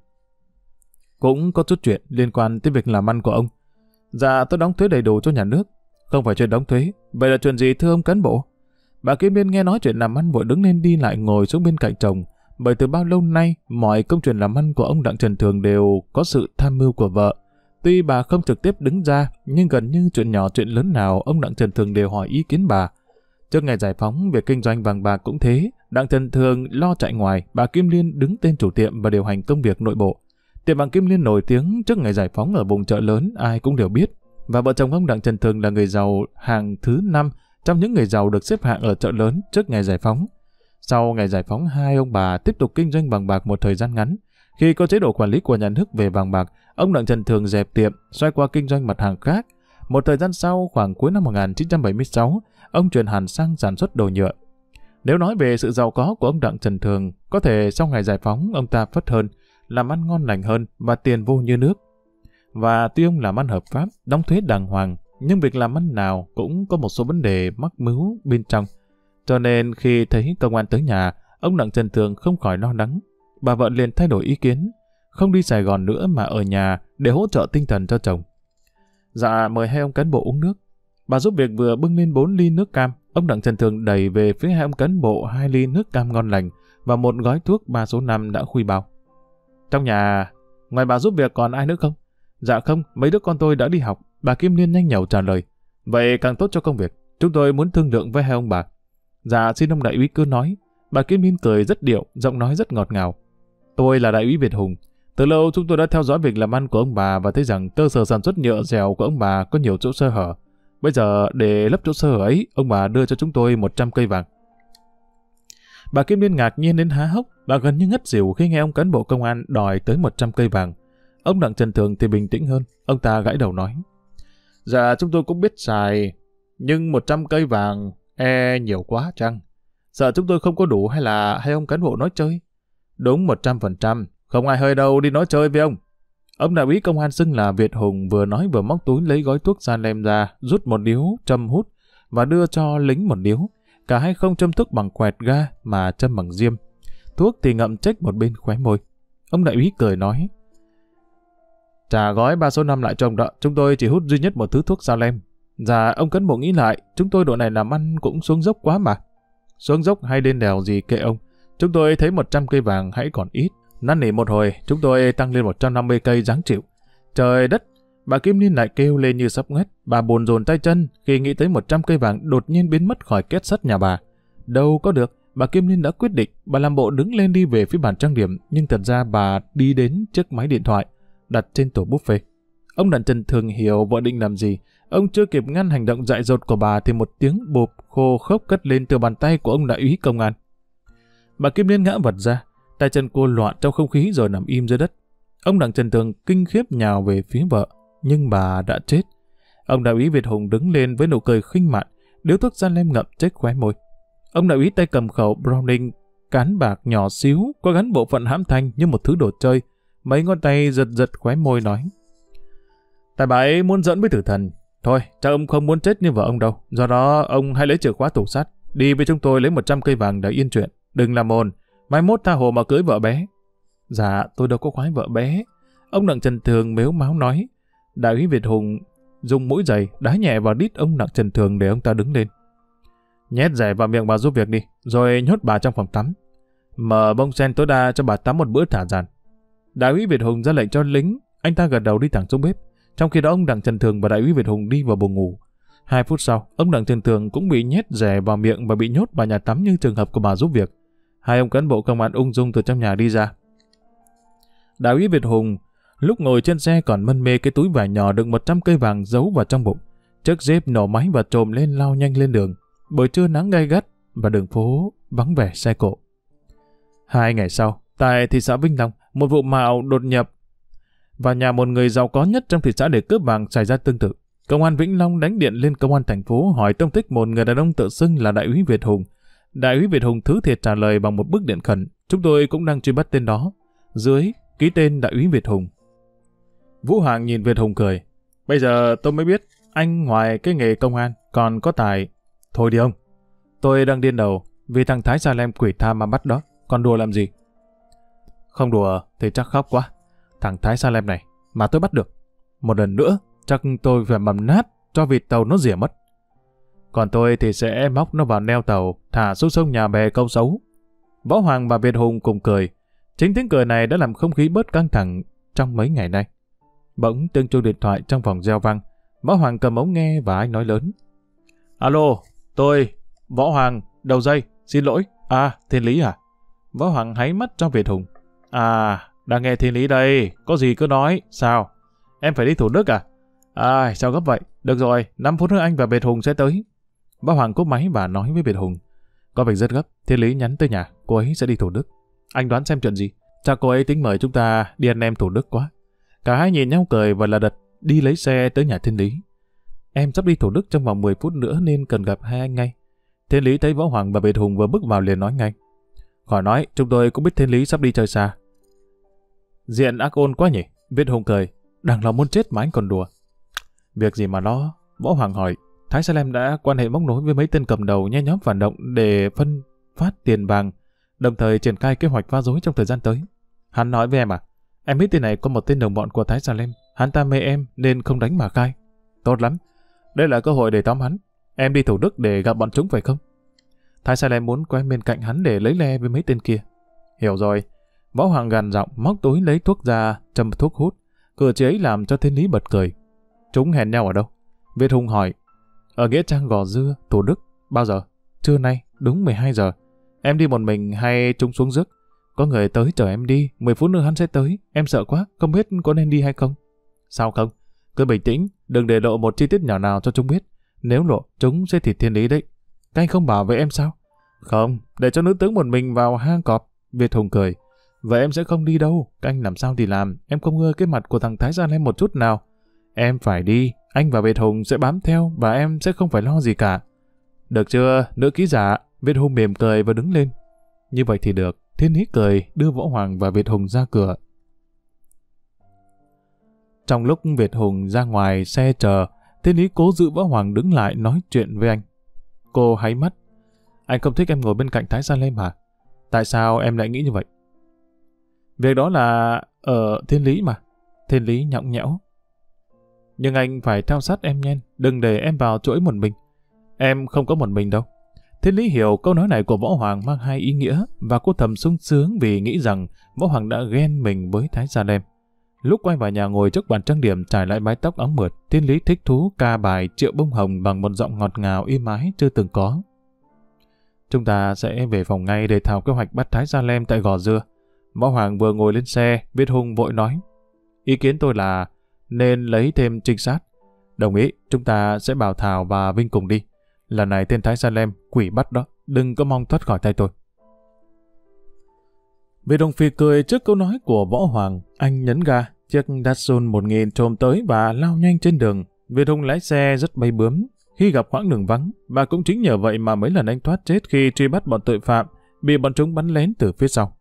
Cũng có chút chuyện liên quan tới việc làm ăn của ông. Dạ, tôi đóng thuế đầy đủ cho nhà nước. Không phải chuyện đóng thuế. Vậy là chuyện gì thưa ông cán bộ? Bà Kim Liên nghe nói chuyện làm ăn vội đứng lên đi lại ngồi xuống bên cạnh chồng. Bởi từ bao lâu nay, mọi công chuyện làm ăn của ông Đặng Trần Thường đều có sự tham mưu của vợ. Tuy bà không trực tiếp đứng ra, nhưng gần như chuyện nhỏ chuyện lớn nào ông Đặng Trần Thường đều hỏi ý kiến bà. Trước ngày giải phóng, việc kinh doanh vàng bạc cũng thế. Đặng Trần Thường lo chạy ngoài, bà Kim Liên đứng tên chủ tiệm và điều hành công việc nội bộ. Tiệm vàng Kim Liên nổi tiếng trước ngày giải phóng ở vùng chợ lớn, ai cũng đều biết. Và vợ chồng ông Đặng Trần Thường là người giàu hàng thứ năm trong những người giàu được xếp hạng ở chợ lớn trước ngày giải phóng. Sau ngày giải phóng, hai ông bà tiếp tục kinh doanh vàng bạc một thời gian ngắn. Khi có chế độ quản lý của nhà nước về vàng bạc, ông Đặng Trần Thường dẹp tiệm, xoay qua kinh doanh mặt hàng khác. Một thời gian sau, khoảng cuối năm một nghìn chín trăm bảy mươi sáu, ông chuyển hẳn sang sản xuất đồ nhựa. Nếu nói về sự giàu có của ông Đặng Trần Thường, có thể sau ngày giải phóng ông ta phất hơn, làm ăn ngon lành hơn và tiền vô như nước. Và tuy ông làm ăn hợp pháp, đóng thuế đàng hoàng, nhưng việc làm ăn nào cũng có một số vấn đề mắc mứu bên trong. Cho nên khi thấy công an tới nhà, ông Đặng Trần Thường không khỏi lo lắng. Bà vợ liền thay đổi ý kiến, không đi Sài Gòn nữa mà ở nhà để hỗ trợ tinh thần cho chồng. Dạ, mời hai ông cán bộ uống nước. Bà giúp việc vừa bưng lên bốn ly nước cam. Ông Đặng Trần Thường đẩy về phía hai ông cán bộ hai ly nước cam ngon lành và một gói thuốc ba số năm đã khui bao. Trong nhà, ngoài bà giúp việc còn ai nữa không? Dạ không, mấy đứa con tôi đã đi học. Bà Kim Liên nhanh nhảu trả lời. Vậy càng tốt cho công việc. Chúng tôi muốn thương lượng với hai ông bà. Dạ, xin ông đại úy cứ nói. Bà Kim Liên cười rất điệu, giọng nói rất ngọt ngào. Tôi là đại úy Việt Hùng. Từ lâu chúng tôi đã theo dõi việc làm ăn của ông bà và thấy rằng cơ sở sản xuất nhựa dẻo của ông bà có nhiều chỗ sơ hở. Bây giờ để lấp chỗ sơ hở ấy, ông bà đưa cho chúng tôi một trăm cây vàng. Bà Kim Liên ngạc nhiên đến há hốc, bà gần như ngất xỉu khi nghe ông cán bộ công an đòi tới một trăm cây vàng. Ông Đặng Trần Thường thì bình tĩnh hơn, ông ta gãi đầu nói. Dạ chúng tôi cũng biết xài, nhưng một trăm cây vàng e nhiều quá chăng? Sợ chúng tôi không có đủ hay là hay ông cán bộ nói chơi? Đúng một trăm phần trăm, không ai hơi đâu đi nói chơi với ông. Ông đại úy công an xưng là Việt Hùng vừa nói vừa móc túi lấy gói thuốc Salem ra, rút một điếu châm hút và đưa cho lính một điếu. Cả hai không châm thuốc bằng quẹt ga mà châm bằng diêm. Thuốc thì ngậm chếch một bên khóe môi. Ông đại úy cười nói: trả gói ba số năm lại cho ông đó, chúng tôi chỉ hút duy nhất một thứ thuốc Salem. Dạ ông cán bộ nghĩ lại, chúng tôi độ này làm ăn cũng xuống dốc quá mà. Xuống dốc hay lên đèo gì kệ ông, chúng tôi thấy một trăm cây vàng hãy còn ít. Năn nỉ một hồi, chúng tôi tăng lên một trăm năm mươi cây dáng chịu. Trời đất, bà Kim Liên lại kêu lên như sắp ngất. Bà buồn dồn tay chân khi nghĩ tới một trăm cây vàng đột nhiên biến mất khỏi két sắt nhà bà. Đâu có được, bà Kim Liên đã quyết định. Bà làm bộ đứng lên đi về phía bàn trang điểm, nhưng thật ra bà đi đến chiếc máy điện thoại đặt trên tủ buffet. Ông Đặng Trần Thường hiểu vợ định làm gì. Ông chưa kịp ngăn hành động dại dột của bà thì một tiếng bụp khô khốc cất lên từ bàn tay của ông đại úy công an. Bà Kim Liên ngã vật ra, tay chân cô loạn trong không khí rồi nằm im dưới đất. Ông Đặng Trần Thường kinh khiếp nhào về phía vợ, nhưng bà đã chết. Ông đại úy Việt Hùng đứng lên với nụ cười khinh mạn, điếu thuốc Salem ngậm chếch khóe môi. Ông đại úy tay cầm khẩu Browning cán bạc nhỏ xíu, có gắn bộ phận hãm thanh như một thứ đồ chơi. Mấy ngón tay giật giật khóe môi nói: tại bà ấy muốn giỡn với tử thần. Thôi, chắc ông không muốn chết như vợ ông đâu. Do đó, ông hãy lấy chìa khóa tủ sắt, đi với chúng tôi lấy một trăm cây vàng để yên chuyện. Đừng làm ồn, mai mốt tha hồ mà cưới vợ bé. Dạ, tôi đâu có khoái vợ bé. Ông Đặng Trần Thường mếu máo nói. Đại úy Việt Hùng dùng mũi giày đá nhẹ vào đít ông Đặng Trần Thường để ông ta đứng lên. Nhét giày vào miệng bà giúp việc đi, rồi nhốt bà trong phòng tắm. Mở bông sen tối đa cho bà tắm một bữa thả dàn. Đại úy Việt Hùng ra lệnh cho lính, anh ta gật đầu đi thẳng xuống bếp. Trong khi đó ông Đặng Trần Thường và đại úy Việt Hùng đi vào buồng ngủ. Hai phút sau, ông Đặng Trần Thường cũng bị nhét rẻ vào miệng và bị nhốt vào nhà tắm như trường hợp của bà giúp việc. Hai ông cán bộ công an ung dung từ trong nhà đi ra. Đại úy Việt Hùng lúc ngồi trên xe còn mân mê cái túi vải nhỏ đựng một trăm cây vàng giấu vào trong bụng. Chiếc dép nổ máy và trồm lên lao nhanh lên đường. Buổi trưa nắng gay gắt và đường phố vắng vẻ xe cộ. Hai ngày sau, tại thị xã Vĩnh Long, một vụ mạo đột nhập vào nhà một người giàu có nhất trong thị xã để cướp vàng xảy ra tương tự. Công an Vĩnh Long đánh điện lên công an thành phố hỏi tông tích một người đàn ông tự xưng là đại úy Việt Hùng. Đại úy Việt Hùng thứ thiệt trả lời bằng một bức điện khẩn. Chúng tôi cũng đang truy bắt tên đó. Dưới ký tên đại úy Việt Hùng. Vũ Hoàng nhìn Việt Hùng cười. Bây giờ tôi mới biết anh ngoài cái nghề công an còn có tài. Thôi đi ông, tôi đang điên đầu vì thằng Thái Salem quỷ tha mà bắt đó. Còn đùa làm gì? Không đùa thì chắc khóc quá. Thằng Thái Salem này mà tôi bắt được, một lần nữa chắc tôi phải mầm nát cho vịt tàu nó rỉa mất. Còn tôi thì sẽ móc nó vào neo tàu, thả xuống sông nhà bè câu sấu. Võ Hoàng và Việt Hùng cùng cười. Chính tiếng cười này đã làm không khí bớt căng thẳng trong mấy ngày nay. Bỗng tiếng chuông điện thoại trong phòng reo vang. Võ Hoàng cầm ống nghe và anh nói lớn. Alo, tôi, Võ Hoàng, đầu dây, xin lỗi. À, Thiên Lý à? Võ Hoàng háy mắt cho Việt Hùng. À, đang nghe Thiên Lý đây, có gì cứ nói. Sao? Em phải đi Thủ Đức à? À, sao gấp vậy? Được rồi, năm phút nữa anh và Việt Hùng sẽ tới. Võ Hoàng cúp máy và nói với Việt Hùng. Có việc rất gấp, Thiên Lý nhắn tới nhà, cô ấy sẽ đi Thủ Đức. Anh đoán xem chuyện gì? Chắc cô ấy tính mời chúng ta đi anh em Thủ Đức quá. Cả hai nhìn nhau cười và lật đật đi lấy xe tới nhà Thiên Lý. Em sắp đi Thủ Đức trong vòng mười phút nữa nên cần gặp hai anh ngay. Thiên Lý thấy Võ Hoàng và Việt Hùng vừa bước vào liền nói ngay. Khỏi nói, chúng tôi cũng biết Thiên Lý sắp đi chơi xa. Diện ác ôn quá nhỉ? Việt Hùng cười. Đằng lòng muốn chết mà anh còn đùa. Việc gì mà lo? Võ Hoàng hỏi. Thái Salem đã quan hệ móc nối với mấy tên cầm đầu nhe nhóm phản động để phân phát tiền vàng, đồng thời triển khai kế hoạch phá rối trong thời gian tới. Hắn nói với em à? Em biết tên này có một tên đồng bọn của Thái Salem. Hắn ta mê em nên không đánh mà khai. Tốt lắm. Đây là cơ hội để tóm hắn. Em đi Thủ Đức để gặp bọn chúng phải không? Thái Salem muốn quen bên cạnh hắn để lấy le với mấy tên kia. Hiểu rồi. Võ Hoàng gằn giọng móc túi lấy thuốc ra, châm thuốc hút. Cử chỉ ấy làm cho Thiên Lý bật cười. Chúng hẹn nhau ở đâu? Việt Hùng hỏi. Ở nghĩa trang Gò Dưa, Thủ Đức. Bao giờ? Trưa nay, đúng mười hai giờ. Em đi một mình hay chúng xuống rước? Có người tới chở em đi, mười phút nữa hắn sẽ tới. Em sợ quá, không biết có nên đi hay không. Sao không? Cứ bình tĩnh, đừng để lộ một chi tiết nhỏ nào cho chúng biết. Nếu lộ, chúng sẽ thịt Thiên Lý đấy. Các anh không bảo với em sao? Không, để cho nữ tướng một mình vào hang cọp. Việt Hùng cười. Vậy em sẽ không đi đâu. Các anh làm sao thì làm. Em không ưa cái mặt của thằng Thái Salem một chút nào. Em phải đi, Anh và Việt Hùng sẽ bám theo và em sẽ không phải lo gì cả. Được chưa, nữ ký giả? Việt Hùng mỉm cười và đứng lên. Như vậy thì được. Thiên Lý cười đưa Võ Hoàng và Việt Hùng ra cửa. Trong lúc Việt Hùng ra ngoài xe chờ, Thiên Lý cố giữ Võ Hoàng đứng lại nói chuyện với anh. Cô háy mắt. Anh không thích em ngồi bên cạnh Thái Sa Lêm hả? Tại sao em lại nghĩ như vậy? Việc đó là ở Thiên Lý mà. Thiên Lý nhõng nhẽo. Nhưng anh phải theo sát em nhanh, đừng để em vào chỗ ấy một mình. Em không có một mình đâu. Thiên Lý hiểu câu nói này của Võ Hoàng mang hai ý nghĩa và cô thầm sung sướng vì nghĩ rằng Võ Hoàng đã ghen mình với Thái Sa Lêm. Lúc quay vào nhà ngồi trước bàn trang điểm trải lại mái tóc óng mượt, Thiên Lý thích thú ca bài Triệu Bông Hồng bằng một giọng ngọt ngào êm ái chưa từng có. Chúng ta sẽ về phòng ngay để thảo kế hoạch bắt Thái Sa Lêm tại Gò Dưa. Võ Hoàng vừa ngồi lên xe, Việt Hùng vội nói. Ý kiến tôi là nên lấy thêm trinh sát. Đồng ý, chúng ta sẽ bảo Thảo và Vinh cùng đi. Lần này tên Thái Sa Lêm, quỷ bắt đó, đừng có mong thoát khỏi tay tôi. Việt Hùng phì cười trước câu nói của Võ Hoàng, anh nhấn ga, chiếc Datsun một nghìn trồm tới và lao nhanh trên đường. Việt Hùng lái xe rất bay bướm khi gặp quãng đường vắng, và cũng chính nhờ vậy mà mấy lần anh thoát chết khi truy bắt bọn tội phạm, bị bọn chúng bắn lén từ phía sau.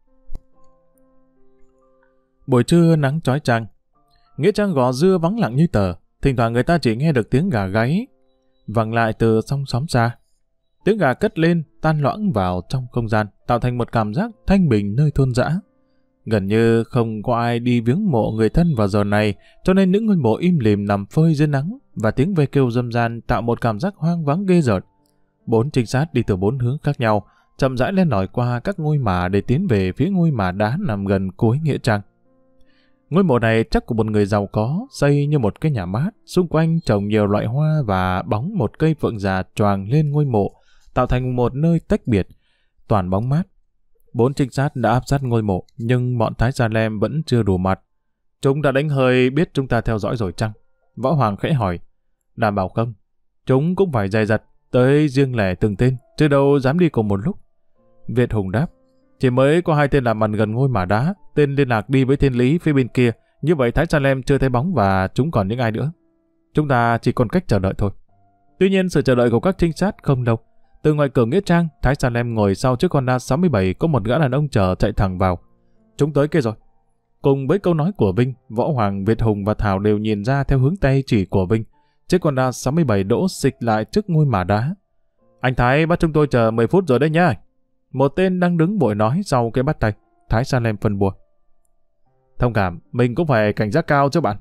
Buổi trưa nắng chói chang, nghĩa trang Gò Dưa vắng lặng như tờ, thỉnh thoảng người ta chỉ nghe được tiếng gà gáy vẳng lại từ trong xóm xa. Tiếng gà cất lên, tan loãng vào trong không gian, tạo thành một cảm giác thanh bình nơi thôn dã. Gần như không có ai đi viếng mộ người thân vào giờ này, cho nên những ngôi mộ im lìm nằm phơi dưới nắng và tiếng ve kêu râm ran tạo một cảm giác hoang vắng ghê rợn. Bốn trinh sát đi từ bốn hướng khác nhau, chậm rãi len lỏi qua các ngôi mả để tiến về phía ngôi mả đá nằm gần cuối nghĩa trang. Ngôi mộ này chắc của một người giàu có, xây như một cái nhà mát, xung quanh trồng nhiều loại hoa và bóng một cây phượng già choàng lên ngôi mộ, tạo thành một nơi tách biệt, toàn bóng mát. Bốn trinh sát đã áp sát ngôi mộ, nhưng bọn Thái Sa Lêm vẫn chưa đủ mặt. Chúng đã đánh hơi biết chúng ta theo dõi rồi chăng? Võ Hoàng khẽ hỏi. Đảm bảo không? Chúng cũng phải dè dặt, tới riêng lẻ từng tên, chứ đâu dám đi cùng một lúc. Việt Hùng đáp. Chỉ mới có hai tên làm màn gần ngôi mả đá, tên liên lạc đi với Thiên Lý phía bên kia, như vậy Thái Sa Lêm chưa thấy bóng và chúng còn những ai nữa. Chúng ta chỉ còn cách chờ đợi thôi. Tuy nhiên sự chờ đợi của các trinh sát không lâu. Từ ngoài cửa nghĩa trang, Thái Sa Lêm ngồi sau chiếc Honda sáu mươi bảy có một gã đàn ông chờ chạy thẳng vào. Chúng tới kia rồi. Cùng với câu nói của Vinh, Võ Hoàng, Việt Hùng và Thảo đều nhìn ra theo hướng tay chỉ của Vinh. Chiếc Honda sáu mươi bảy đỗ xịch lại trước ngôi mả đá. Anh Thái bắt chúng tôi chờ mười phút rồi đấy nhá. Một tên đang đứng bội nói sau cái bắt tay. Thái Sa Lêm phân bua. Thông cảm, mình cũng phải cảnh giác cao chứ bạn.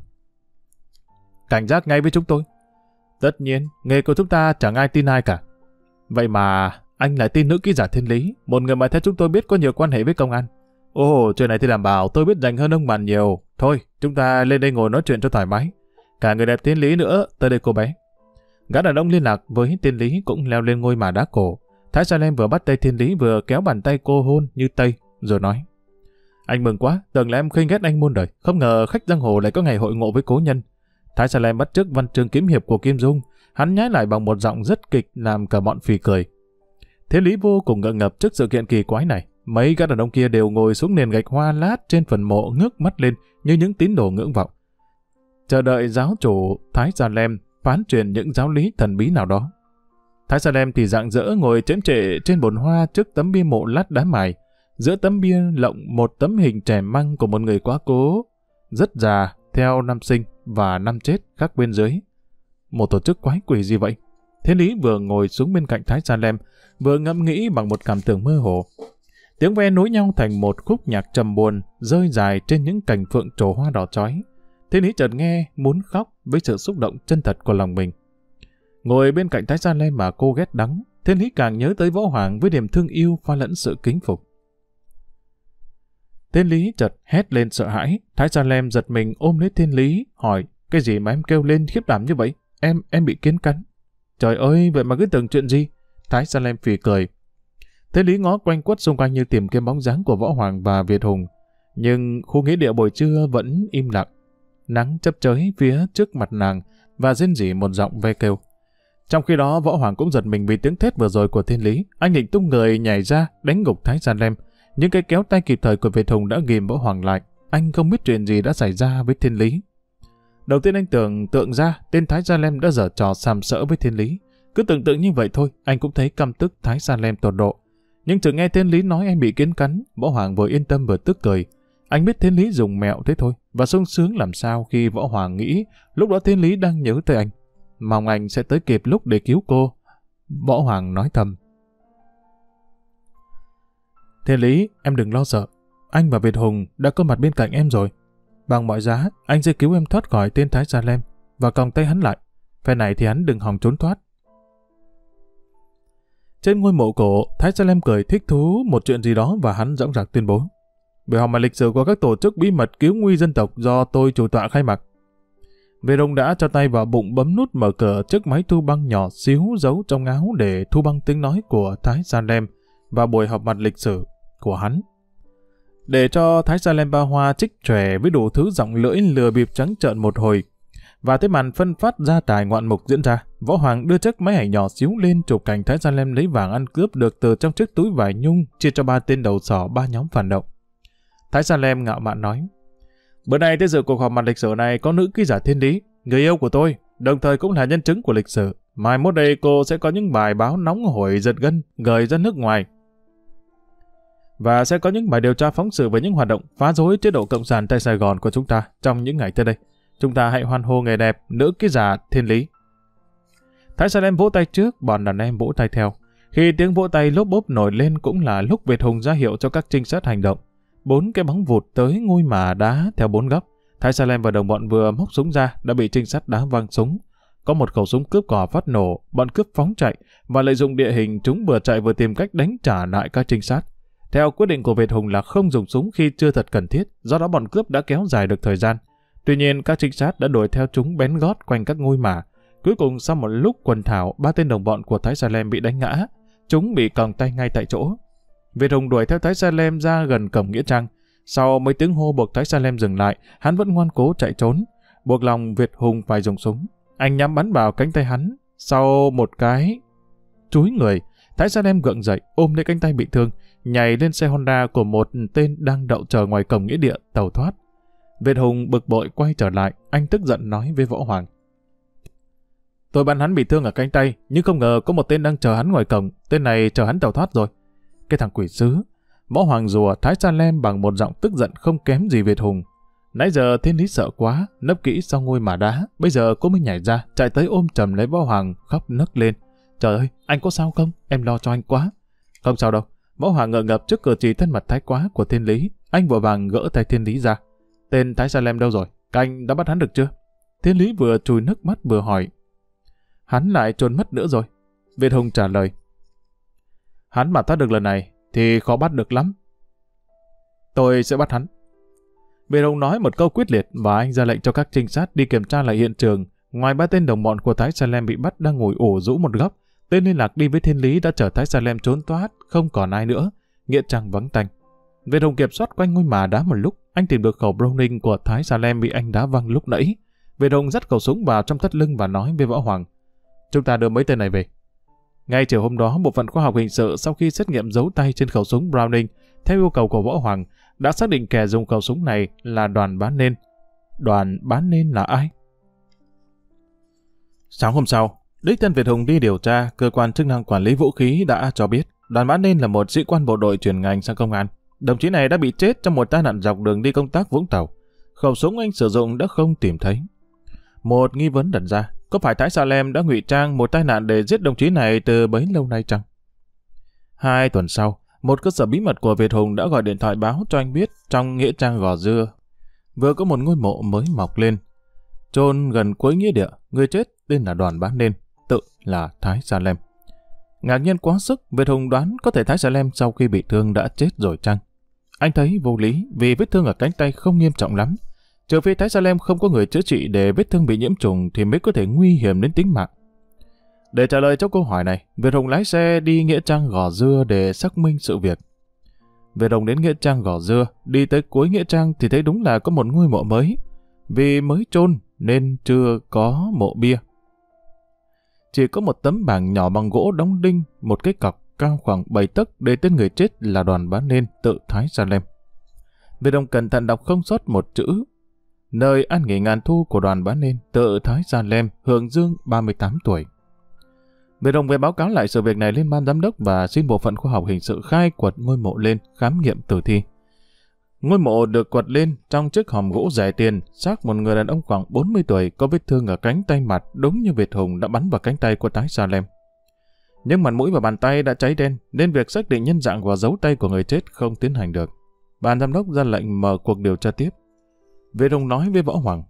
Cảnh giác ngay với chúng tôi. Tất nhiên, nghề của chúng ta chẳng ai tin ai cả. Vậy mà anh lại tin nữ ký giả Thiên Lý, một người mà theo chúng tôi biết có nhiều quan hệ với công an. Ồ, chuyện này thì đảm bảo tôi biết dành hơn ông bạn nhiều. Thôi, chúng ta lên đây ngồi nói chuyện cho thoải mái. Cả người đẹp Thiên Lý nữa, tới đây cô bé. Gã đàn ông liên lạc với Thiên Lý cũng leo lên ngôi mả đá cổ. Thái Sa Lêm vừa bắt tay Thiên Lý vừa kéo bàn tay cô hôn như tây, rồi nói. Anh mừng quá, tưởng là em khinh ghét anh muôn đời, không ngờ khách giang hồ lại có ngày hội ngộ với cố nhân. Thái Sa Lêm bắt chước văn chương kiếm hiệp của Kim Dung, hắn nhái lại bằng một giọng rất kịch làm cả bọn phì cười. Thiên Lý vô cùng ngượng ngập trước sự kiện kỳ quái này. Mấy gã đàn ông kia đều ngồi xuống nền gạch hoa lát trên phần mộ ngước mắt lên như những tín đồ ngưỡng vọng, chờ đợi giáo chủ Thái Sa Lêm phán truyền những giáo lý thần bí nào đó. Thái Sa Lêm thì rạng rỡ ngồi chễm trệ trên bồn hoa trước tấm bia mộ lát đá mài. Giữa tấm bia lộng một tấm hình trẻ măng của một người quá cố, rất già, theo năm sinh và năm chết khắc bên dưới. Một tổ chức quái quỷ gì vậy? Thiên Lý vừa ngồi xuống bên cạnh Thái Sa Lêm, vừa ngẫm nghĩ bằng một cảm tưởng mơ hồ. Tiếng ve nối nhau thành một khúc nhạc trầm buồn, rơi dài trên những cành phượng trổ hoa đỏ chói. Thiên Lý chợt nghe muốn khóc với sự xúc động chân thật của lòng mình. Ngồi bên cạnh Thái Sa Lêm mà cô ghét đắng, Thiên Lý càng nhớ tới Võ Hoàng với niềm thương yêu pha lẫn sự kính phục. Thiên Lý chợt hét lên sợ hãi. Thái Sa Lêm giật mình ôm lấy Thiên Lý, hỏi, cái gì mà em kêu lên khiếp đảm như vậy? Em, em bị kiến cắn. Trời ơi, vậy mà cứ tưởng chuyện gì? Thái Sa Lêm phì cười. Thiên Lý ngó quanh quất xung quanh như tìm kiếm bóng dáng của Võ Hoàng và Việt Hùng. Nhưng khu nghĩa địa buổi trưa vẫn im lặng. Nắng chớp chới phía trước mặt nàng và rên rỉ một giọng ve kêu. Trong khi đó, Võ Hoàng cũng giật mình vì tiếng thét vừa rồi của Thiên Lý. Anh định tung người nhảy ra đánh gục Thái Sa Lêm. Nhưng cái kéo tay kịp thời của Việt Hùng đã ghìm Võ Hoàng lại. Anh không biết chuyện gì đã xảy ra với Thiên Lý. Đầu tiên anh tưởng tượng ra tên Thái Sa Lem đã giở trò sàm sỡ với Thiên Lý. Cứ tưởng tượng như vậy thôi, anh cũng thấy căm tức Thái Sa Lem tột độ. Nhưng chợt nghe Thiên Lý nói anh bị kiến cắn, Võ Hoàng vừa yên tâm vừa tức cười. Anh biết Thiên Lý dùng mẹo thế thôi, và sung sướng làm sao khi Võ Hoàng nghĩ lúc đó Thiên Lý đang nhớ tới anh. Mong anh sẽ tới kịp lúc để cứu cô. Võ Hoàng nói thầm. Thiên Lý, em đừng lo sợ. Anh và Việt Hùng đã có mặt bên cạnh em rồi. Bằng mọi giá, anh sẽ cứu em thoát khỏi tên Thái Sa Lem và còng tay hắn lại. Phe này thì hắn đừng hòng trốn thoát. Trên ngôi mộ cổ, Thái Sa Lem cười thích thú một chuyện gì đó và hắn dõng dạc tuyên bố. Buổi họp mặt lịch sử của các tổ chức bí mật cứu nguy dân tộc do tôi chủ tọa khai mạc. Việt Hùng đã cho tay vào bụng bấm nút mở cửa chiếc máy thu băng nhỏ xíu giấu trong áo để thu băng tiếng nói của Thái Sa Lem vào buổi họp mặt lịch sử của hắn. Để cho Thái Sa Lem ba hoa trích tròe với đủ thứ giọng lưỡi lừa bịp trắng trợn một hồi. Và tới màn phân phát gia tài ngoạn mục diễn ra, Võ Hoàng đưa chiếc máy ảnh nhỏ xíu lên chụp cảnh Thái Sa Lem lấy vàng ăn cướp được từ trong chiếc túi vải nhung chia cho ba tên đầu sỏ ba nhóm phản động. Thái Sa Lem ngạo mạn nói: Bữa nay tới dự cuộc họp mặt lịch sử này có nữ ký giả Thiên Lý, người yêu của tôi, đồng thời cũng là nhân chứng của lịch sử. Mai mốt đây cô sẽ có những bài báo nóng hổi giật gân gửi ra nước ngoài. Và sẽ có những bài điều tra phóng sự về những hoạt động phá rối chế độ cộng sản tại Sài Gòn của chúng ta trong những ngày tới đây. Chúng ta hãy hoan hô người đẹp, nữ ký giả Thiên Lý. Thái Sa Lem vỗ tay trước, bọn đàn em vỗ tay theo. Khi tiếng vỗ tay lốp bốp nổi lên cũng là lúc Việt Hùng ra hiệu cho các trinh sát hành động. Bốn cái bóng vụt tới ngôi mả đá theo bốn góc. Thái Sa Lem và đồng bọn vừa móc súng ra đã bị trinh sát đá văng súng. Có một khẩu súng cướp cò phát nổ, bọn cướp phóng chạy và lợi dụng địa hình chúng vừa chạy vừa tìm cách đánh trả lại các trinh sát. Theo quyết định của Việt Hùng là không dùng súng khi chưa thật cần thiết, do đó bọn cướp đã kéo dài được thời gian. Tuy nhiên các trinh sát đã đuổi theo chúng bén gót quanh các ngôi mả. Cuối cùng sau một lúc quần thảo, ba tên đồng bọn của Thái Sa Lem bị đánh ngã, chúng bị còng tay ngay tại chỗ. Việt Hùng đuổi theo Thái Sa Lem ra gần cổng nghĩa trang. Sau mấy tiếng hô buộc Thái Sa Lem dừng lại, hắn vẫn ngoan cố chạy trốn. Buộc lòng Việt Hùng phải dùng súng. Anh nhắm bắn vào cánh tay hắn. Sau một cái chúi người, Thái Sa Lem gượng dậy, ôm lấy cánh tay bị thương, nhảy lên xe Honda của một tên đang đậu chờ ngoài cổng nghĩa địa tàu thoát. Việt Hùng bực bội quay trở lại, anh tức giận nói với Võ Hoàng: Tôi bắn hắn bị thương ở cánh tay, nhưng không ngờ có một tên đang chờ hắn ngoài cổng, tên này chờ hắn tàu thoát rồi. Cái thằng quỷ sứ! Võ Hoàng rùa Thái Sa Lem bằng một giọng tức giận không kém gì Việt Hùng. Nãy giờ Thiên Lý sợ quá, nấp kỹ sau ngôi mả đá, bây giờ cô mới nhảy ra, chạy tới ôm chầm lấy Võ Hoàng, khóc nấc lên. Trời ơi, anh có sao không? Em lo cho anh quá. Không sao đâu. Võ Hoàng ngợ ngập trước cử chỉ thân mật thái quá của Thiên Lý, anh vội vàng gỡ tay Thiên Lý ra. Tên Thái Sa Lem đâu rồi? Các anh đã bắt hắn được chưa? Thiên Lý vừa chùi nước mắt vừa hỏi. Hắn lại trốn mất nữa rồi. Việt Hùng trả lời. Hắn mà thoát được lần này thì khó bắt được lắm. Tôi sẽ bắt hắn. Việt Hùng nói một câu quyết liệt và anh ra lệnh cho các trinh sát đi kiểm tra lại hiện trường. Ngoài ba tên đồng bọn của Thái Sa Lem bị bắt đang ngồi ủ rũ một góc, tên liên lạc đi với Thiên Lý đã chở Thái Sa Lem trốn thoát, không còn ai nữa. Nghĩa trang vắng tanh. Việt Hùng kiểm soát quanh ngôi mả đá một lúc, anh tìm được khẩu Browning của Thái Sa Lem bị anh đá văng lúc nãy. Việt Hùng dắt khẩu súng vào trong thắt lưng và nói với Võ Hoàng: Chúng ta đưa mấy tên này về. Ngay chiều hôm đó, bộ phận khoa học hình sự sau khi xét nghiệm dấu tay trên khẩu súng Browning, theo yêu cầu của Võ Hoàng, đã xác định kẻ dùng khẩu súng này là Đoàn Bán Nên. Đoàn Bán Nên là ai? Sáng hôm sau, đích thân Việt Hùng đi điều tra, cơ quan chức năng quản lý vũ khí đã cho biết Đoàn Bán Nên là một sĩ quan bộ đội chuyển ngành sang công an. Đồng chí này đã bị chết trong một tai nạn dọc đường đi công tác Vũng Tàu. Khẩu súng anh sử dụng đã không tìm thấy. Một nghi vấn đặt ra, có phải Thái Sa Lem đã ngụy trang một tai nạn để giết đồng chí này từ bấy lâu nay chăng? Hai tuần sau, một cơ sở bí mật của Việt Hùng đã gọi điện thoại báo cho anh biết trong nghĩa trang Gò Dưa vừa có một ngôi mộ mới mọc lên, chôn gần cuối nghĩa địa. Người chết tên là Đoàn Bán Nên, tự là Thái Sa Lem. Ngạc nhiên quá sức, Việt Hùng đoán có thể Thái Sa Lem sau khi bị thương đã chết rồi chăng? Anh thấy vô lý vì vết thương ở cánh tay không nghiêm trọng lắm. Trừ phi Thái Sa Lem không có người chữa trị để vết thương bị nhiễm trùng thì mới có thể nguy hiểm đến tính mạng. Để trả lời cho câu hỏi này, Việt Hùng lái xe đi nghĩa trang Gò Dưa để xác minh sự việc. Việt Hùng đến nghĩa trang Gò Dưa, đi tới cuối nghĩa trang thì thấy đúng là có một ngôi mộ mới. Vì mới chôn nên chưa có mộ bia. Chỉ có một tấm bảng nhỏ bằng gỗ đóng đinh, một cái cọc cao khoảng bảy tấc để tên người chết là Đoàn Bán Nên, tự Thái Sa Lem. Việt Hùng cẩn thận đọc không sót một chữ. nơi an nghỉ ngàn thu của đoàn bán nên tự Thái Sa Lem, hưởng dương ba mươi tám tuổi. Việt Hùng về báo cáo lại sự việc này lên ban giám đốc và xin bộ phận khoa học hình sự khai quật ngôi mộ lên khám nghiệm tử thi. Ngôi mộ được quật lên trong chiếc hòm gỗ rẻ tiền, xác một người đàn ông khoảng bốn mươi tuổi có vết thương ở cánh tay mặt, đúng như Việt Hùng đã bắn vào cánh tay của Thái Sa Lem. Nhưng mặt mũi và bàn tay đã cháy đen, nên việc xác định nhân dạng và dấu tay của người chết không tiến hành được. Ban giám đốc ra lệnh mở cuộc điều tra tiếp. Việt Hùng nói với Võ Hoàng: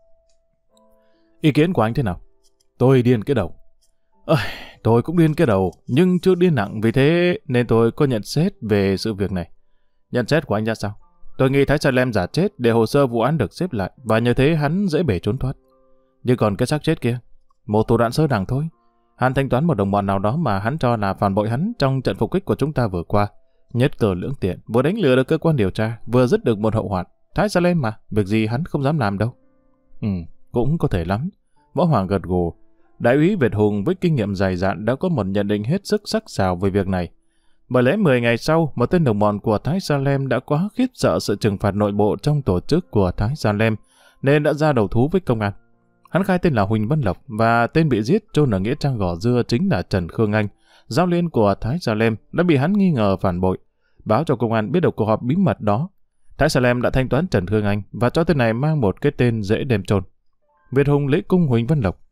"Ý kiến của anh thế nào?" "Tôi điên cái đầu." "Ơi, tôi cũng điên cái đầu, nhưng chưa điên nặng, vì thế nên tôi có nhận xét về sự việc này." "Nhận xét của anh ra sao?" "Tôi nghĩ Thái Sa Lem giả chết để hồ sơ vụ án được xếp lại, và nhờ thế hắn dễ bể trốn thoát. Nhưng còn cái xác chết kia, một thủ đoạn sơ đẳng thôi. Hắn thanh toán một đồng bọn nào đó mà hắn cho là phản bội hắn trong trận phục kích của chúng ta vừa qua. Nhất cờ lưỡng tiện, vừa đánh lừa được cơ quan điều tra, vừa dứt được một hậu hoạn. Thái Sa Lem mà, việc gì hắn không dám làm đâu." "Ừ, cũng có thể lắm." Võ Hoàng gật gù. Đại úy Việt Hùng với kinh nghiệm dày dạn đã có một nhận định hết sức sắc sảo về việc này. Bởi lẽ mười ngày sau, một tên đồng bọn của Thái Sa Lem đã quá khiếp sợ sự trừng phạt nội bộ trong tổ chức của Thái Sa Lem, nên đã ra đầu thú với công an. Hắn khai tên là Huỳnh Văn Lộc, và tên bị giết chôn ở nghĩa trang Gò Dưa chính là Trần Khương Anh, giao liên của Thái Sa Lem, đã bị hắn nghi ngờ phản bội. Báo cho công an biết được cuộc họp bí mật đó. Thái Sa Lem đã thanh toán Trần Khương Anh và cho tên này mang một cái tên dễ đem chôn. Việt Hùng lấy cung Huỳnh Văn Lộc.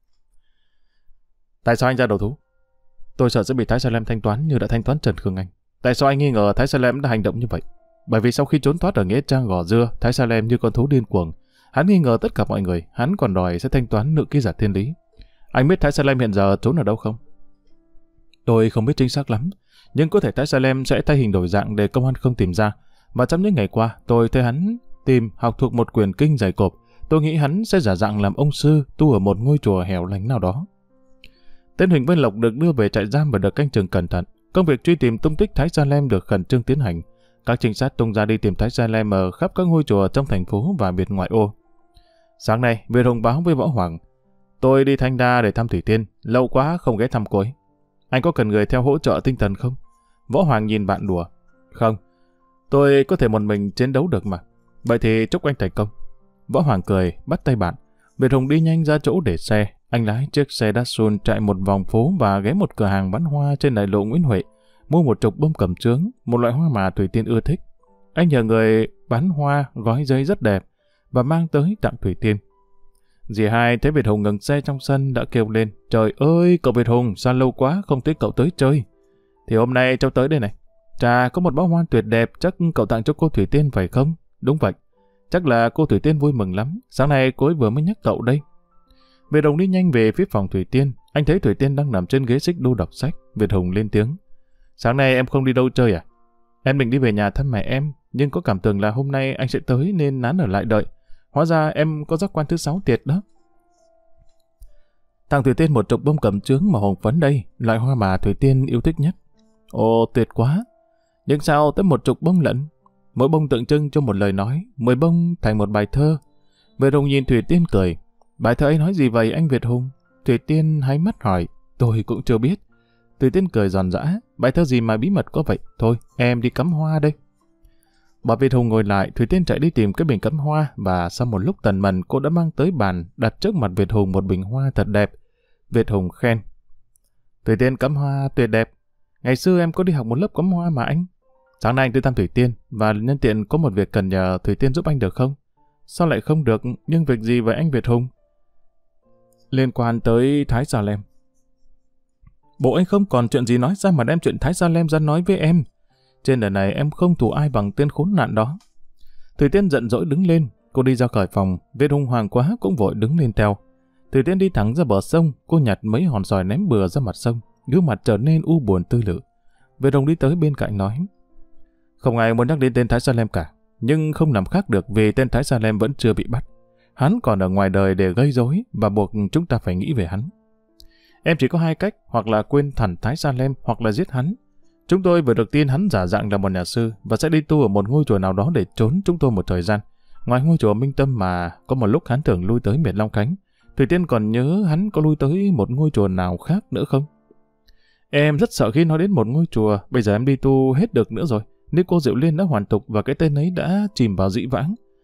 "Tại sao anh ra đầu thú?" "Tôi sợ sẽ bị Thái Sa Lem thanh toán như đã thanh toán Trần Khương Anh." "Tại sao anh nghi ngờ Thái Sa Lem đã hành động như vậy?" "Bởi vì sau khi trốn thoát ở nghĩa trang Gò Dưa, Thái Sa Lem như con thú điên cuồng. Hắn nghi ngờ tất cả mọi người, hắn còn đòi sẽ thanh toán nữ ký giả Thiên Lý." "Anh biết Thái Sa Lem hiện giờ trốn ở đâu không?" "Tôi không biết chính xác lắm, nhưng có thể Thái Sa Lem sẽ thay hình đổi dạng để công an không tìm ra. Và trong những ngày qua, tôi thấy hắn tìm học thuộc một quyển kinh dày cộp. Tôi nghĩ hắn sẽ giả dạng làm ông sư tu ở một ngôi chùa hẻo lánh nào đó." Tên Huỳnh Văn Lộc được đưa về trại giam và được canh chừng cẩn thận. Công việc truy tìm tung tích Thái Sa Lem được khẩn trương tiến hành. Các trinh sát tung ra đi tìm Thái Sa Lem ở khắp các ngôi chùa trong thành phố và biệt ngoại ô. Sáng nay, Việt Hùng báo với Võ Hoàng: "Tôi đi Thanh Đa để thăm Thủy Tiên, lâu quá không ghé thăm cô ấy. Anh có cần người theo hỗ trợ tinh thần không?" Võ Hoàng nhìn bạn đùa: "Không, tôi có thể một mình chiến đấu được mà. Vậy thì chúc anh thành công." Võ Hoàng cười, bắt tay bạn. Việt Hùng đi nhanh ra chỗ để xe. Anh lái chiếc xe Datsun chạy một vòng phố và ghé một cửa hàng bán hoa trên đại lộ Nguyễn Huệ, mua một chục bông cẩm chướng, một loại hoa mà Thủy Tiên ưa thích. Anh nhờ người bán hoa gói giấy rất đẹp và mang tới tặng Thủy Tiên. Dì hai thấy Việt Hùng ngừng xe trong sân đã kêu lên: "Trời ơi, cậu Việt Hùng, sao lâu quá không thấy cậu tới chơi?" "Thì hôm nay cháu tới đây này. Chà, có một bó hoa tuyệt đẹp, chắc cậu tặng cho cô Thủy Tiên phải không?" "Đúng vậy. Chắc là cô Thủy Tiên vui mừng lắm. Sáng nay cô ấy vừa mới nhắc cậu đây." Việt Hùng đi nhanh về phía phòng Thủy Tiên. Anh thấy Thủy Tiên đang nằm trên ghế xích đu đọc sách. Việt Hùng lên tiếng: "Sáng nay em không đi đâu chơi à?" "Em định đi về nhà thăm mẹ em, nhưng có cảm tưởng là hôm nay anh sẽ tới nên nán ở lại đợi. Hóa ra em có giác quan thứ sáu tiệt đó." "Tặng Thủy Tiên một chục bông cẩm chướng màu hồng phấn đây, loại hoa mà Thủy Tiên yêu thích nhất." "Ồ, tuyệt quá. Nhưng sao tới một chục bông lận? Mỗi bông tượng trưng cho một lời nói, mười bông thành một bài thơ." Việt Hùng nhìn Thủy Tiên cười: "Bài thơ ấy nói gì vậy anh Việt Hùng?" Thủy Tiên háy mắt hỏi: "Tôi cũng chưa biết." Thủy Tiên cười giòn giã: "Bài thơ gì mà bí mật có vậy? Thôi, em đi cắm hoa đây." Bảo Việt Hùng ngồi lại, Thủy Tiên chạy đi tìm cái bình cắm hoa, và sau một lúc tần mần cô đã mang tới bàn, đặt trước mặt Việt Hùng một bình hoa thật đẹp. Việt Hùng khen: "Thủy Tiên cắm hoa tuyệt đẹp. Ngày xưa em có đi học một lớp cắm hoa mà anh. Sáng nay anh tới thăm Thủy Tiên, và nhân tiện có một việc cần nhờ Thủy Tiên giúp anh được không?" "Sao lại không được, nhưng việc gì vậy anh Việt Hùng?" "Liên quan tới Thái Sa Lem." "Bộ anh không còn chuyện gì nói ra mà đem chuyện Thái Sa Lem ra nói với em. Trên đời này em không thù ai bằng tên khốn nạn đó." Thủy Tiên giận dỗi đứng lên. Cô đi ra khỏi phòng. Việt Hùng hoàng quá cũng vội đứng lên theo. Thủy Tiên đi thẳng ra bờ sông. Cô nhặt mấy hòn sỏi ném bừa ra mặt sông. Gương mặt trở nên u buồn tư lự. Việt Hùng đi tới bên cạnh nói: "Không ai muốn nhắc đến tên Thái Sa Lem cả, nhưng không làm khác được vì tên Thái Sa Lem vẫn chưa bị bắt. Hắn còn ở ngoài đời để gây rối và buộc chúng ta phải nghĩ về hắn. Em chỉ có hai cách, hoặc là quên thẳng Thái Sa Lem, hoặc là giết hắn. Chúng tôi vừa được tin hắn giả dạng là một nhà sư và sẽ đi tu ở một ngôi chùa nào đó để trốn chúng tôi một thời gian. Ngoài ngôi chùa Minh Tâm mà có một lúc hắn thường lui tới miệt Long Khánh. Thủy Tiên còn nhớ hắn có lui tới một ngôi chùa nào khác nữa không?" "Em rất sợ khi nói đến một ngôi chùa. Bây giờ em đi tu hết được nữa rồi. Nếu cô Diệu Liên đã hoàn tục và cái tên ấy đã chìm vào dĩ vãng.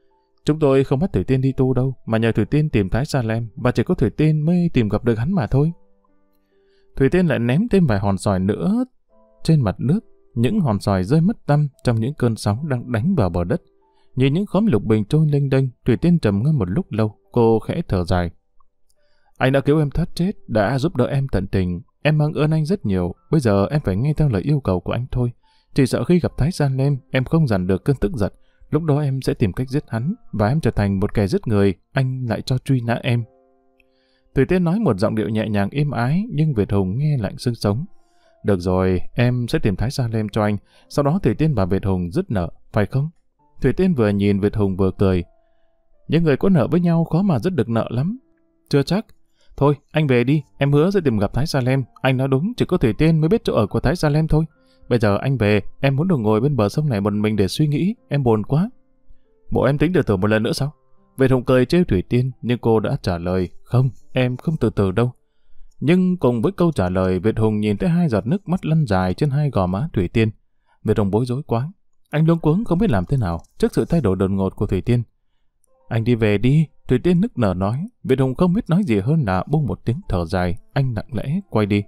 Chúng tôi không bắt Thủy Tiên đi tu đâu, mà nhờ Thủy Tiên tìm Thái Sa-lem, và chỉ có Thủy Tiên mới tìm gặp được hắn mà thôi. Thủy Tiên lại ném thêm vài hòn sỏi nữa trên mặt nước. Những hòn sỏi rơi mất tăm trong những cơn sóng đang đánh vào bờ đất. Nhìn những khóm lục bình trôi lênh đênh, Thủy Tiên trầm ngâm một lúc lâu, cô khẽ thở dài. Anh đã cứu em thoát chết, đã giúp đỡ em tận tình. Em mang ơn anh rất nhiều, bây giờ em phải nghe theo lời yêu cầu của anh thôi. Chỉ sợ khi gặp Thái Sa-lem, em không dằn được cơn tức giận. Lúc đó em sẽ tìm cách giết hắn, và em trở thành một kẻ giết người, anh lại cho truy nã em. Thủy Tiên nói một giọng điệu nhẹ nhàng êm ái, nhưng Việt Hùng nghe lạnh xương sống. Được rồi, em sẽ tìm Thái Sa-lem cho anh. Sau đó Thủy Tiên và Việt Hùng dứt nợ, phải không? Thủy Tiên vừa nhìn Việt Hùng vừa cười. Những người có nợ với nhau khó mà dứt được nợ lắm. Chưa chắc. Thôi, anh về đi, em hứa sẽ tìm gặp Thái Sa-lem. Anh nói đúng, chỉ có Thủy Tiên mới biết chỗ ở của Thái Sa-lem thôi. Bây giờ anh về, em muốn được ngồi bên bờ sông này một mình để suy nghĩ, em buồn quá. Bộ em tính từ từ một lần nữa sao? Việt Hùng cười trêu Thủy Tiên, nhưng cô đã trả lời, không, em không từ từ đâu. Nhưng cùng với câu trả lời, Việt Hùng nhìn thấy hai giọt nước mắt lăn dài trên hai gò má Thủy Tiên. Việt Hùng bối rối quá. Anh luống cuống không biết làm thế nào trước sự thay đổi đột ngột của Thủy Tiên. Anh đi về đi, Thủy Tiên nức nở nói. Việt Hùng không biết nói gì hơn là buông một tiếng thở dài, anh lặng lẽ quay đi.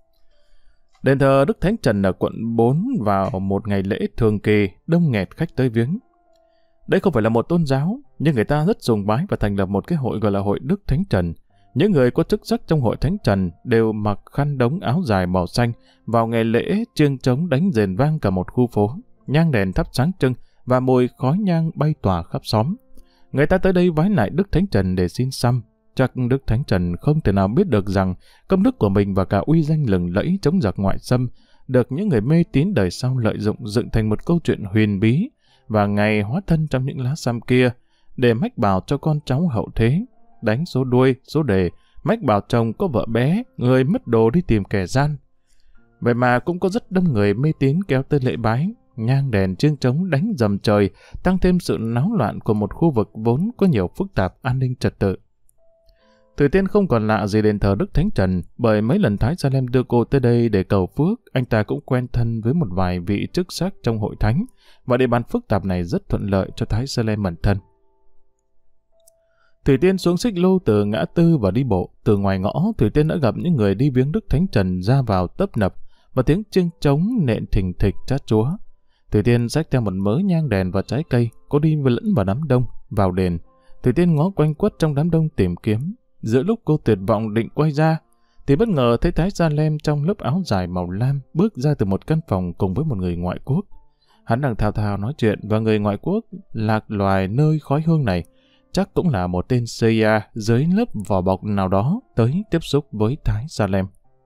Đền thờ Đức Thánh Trần ở quận bốn vào một ngày lễ thường kỳ, đông nghẹt khách tới viếng. Đây không phải là một tôn giáo, nhưng người ta rất sùng bái và thành lập một cái hội gọi là Hội Đức Thánh Trần. Những người có chức sắc trong Hội Thánh Trần đều mặc khăn đống áo dài màu xanh, vào ngày lễ chiêng trống đánh rền vang cả một khu phố, nhang đèn thắp sáng trưng và mùi khói nhang bay tỏa khắp xóm. Người ta tới đây vái lại Đức Thánh Trần để xin xăm. Chắc Đức Thánh Trần không thể nào biết được rằng công đức của mình và cả uy danh lừng lẫy chống giặc ngoại xâm được những người mê tín đời sau lợi dụng dựng thành một câu chuyện huyền bí, và ngày hóa thân trong những lá xăm kia để mách bảo cho con cháu hậu thế, đánh số đuôi, số đề, mách bảo chồng có vợ bé, người mất đồ đi tìm kẻ gian. Vậy mà cũng có rất đông người mê tín kéo tới lễ bái, nhang đèn chiêng trống đánh rầm trời, tăng thêm sự náo loạn của một khu vực vốn có nhiều phức tạp an ninh trật tự. Thủy Tiên không còn lạ gì đền thờ Đức Thánh Trần, bởi mấy lần Thái Sa-lem đưa cô tới đây để cầu phước, anh ta cũng quen thân với một vài vị chức sắc trong hội thánh, và địa bàn phức tạp này rất thuận lợi cho Thái Sa-lem ẩn thân. Thủy Tiên xuống xích lô từ ngã tư và đi bộ. Từ ngoài ngõ, Thủy Tiên đã gặp những người đi viếng Đức Thánh Trần ra vào tấp nập, và tiếng chiêng trống nện thình thịch chát chúa. Thủy Tiên xách theo một mớ nhang đèn và trái cây, cô đi lẫn vào đám đông, vào đền. Thủy Tiên ngó quanh quất trong đám đông tìm kiếm. Giữa lúc cô tuyệt vọng định quay ra, thì bất ngờ thấy Thái Sa-lem trong lớp áo dài màu lam bước ra từ một căn phòng cùng với một người ngoại quốc. Hắn đang thao thao nói chuyện, và người ngoại quốc lạc loài nơi khói hương này chắc cũng là một tên xê i a dưới lớp vỏ bọc nào đó tới tiếp xúc với Thái Sa-lem.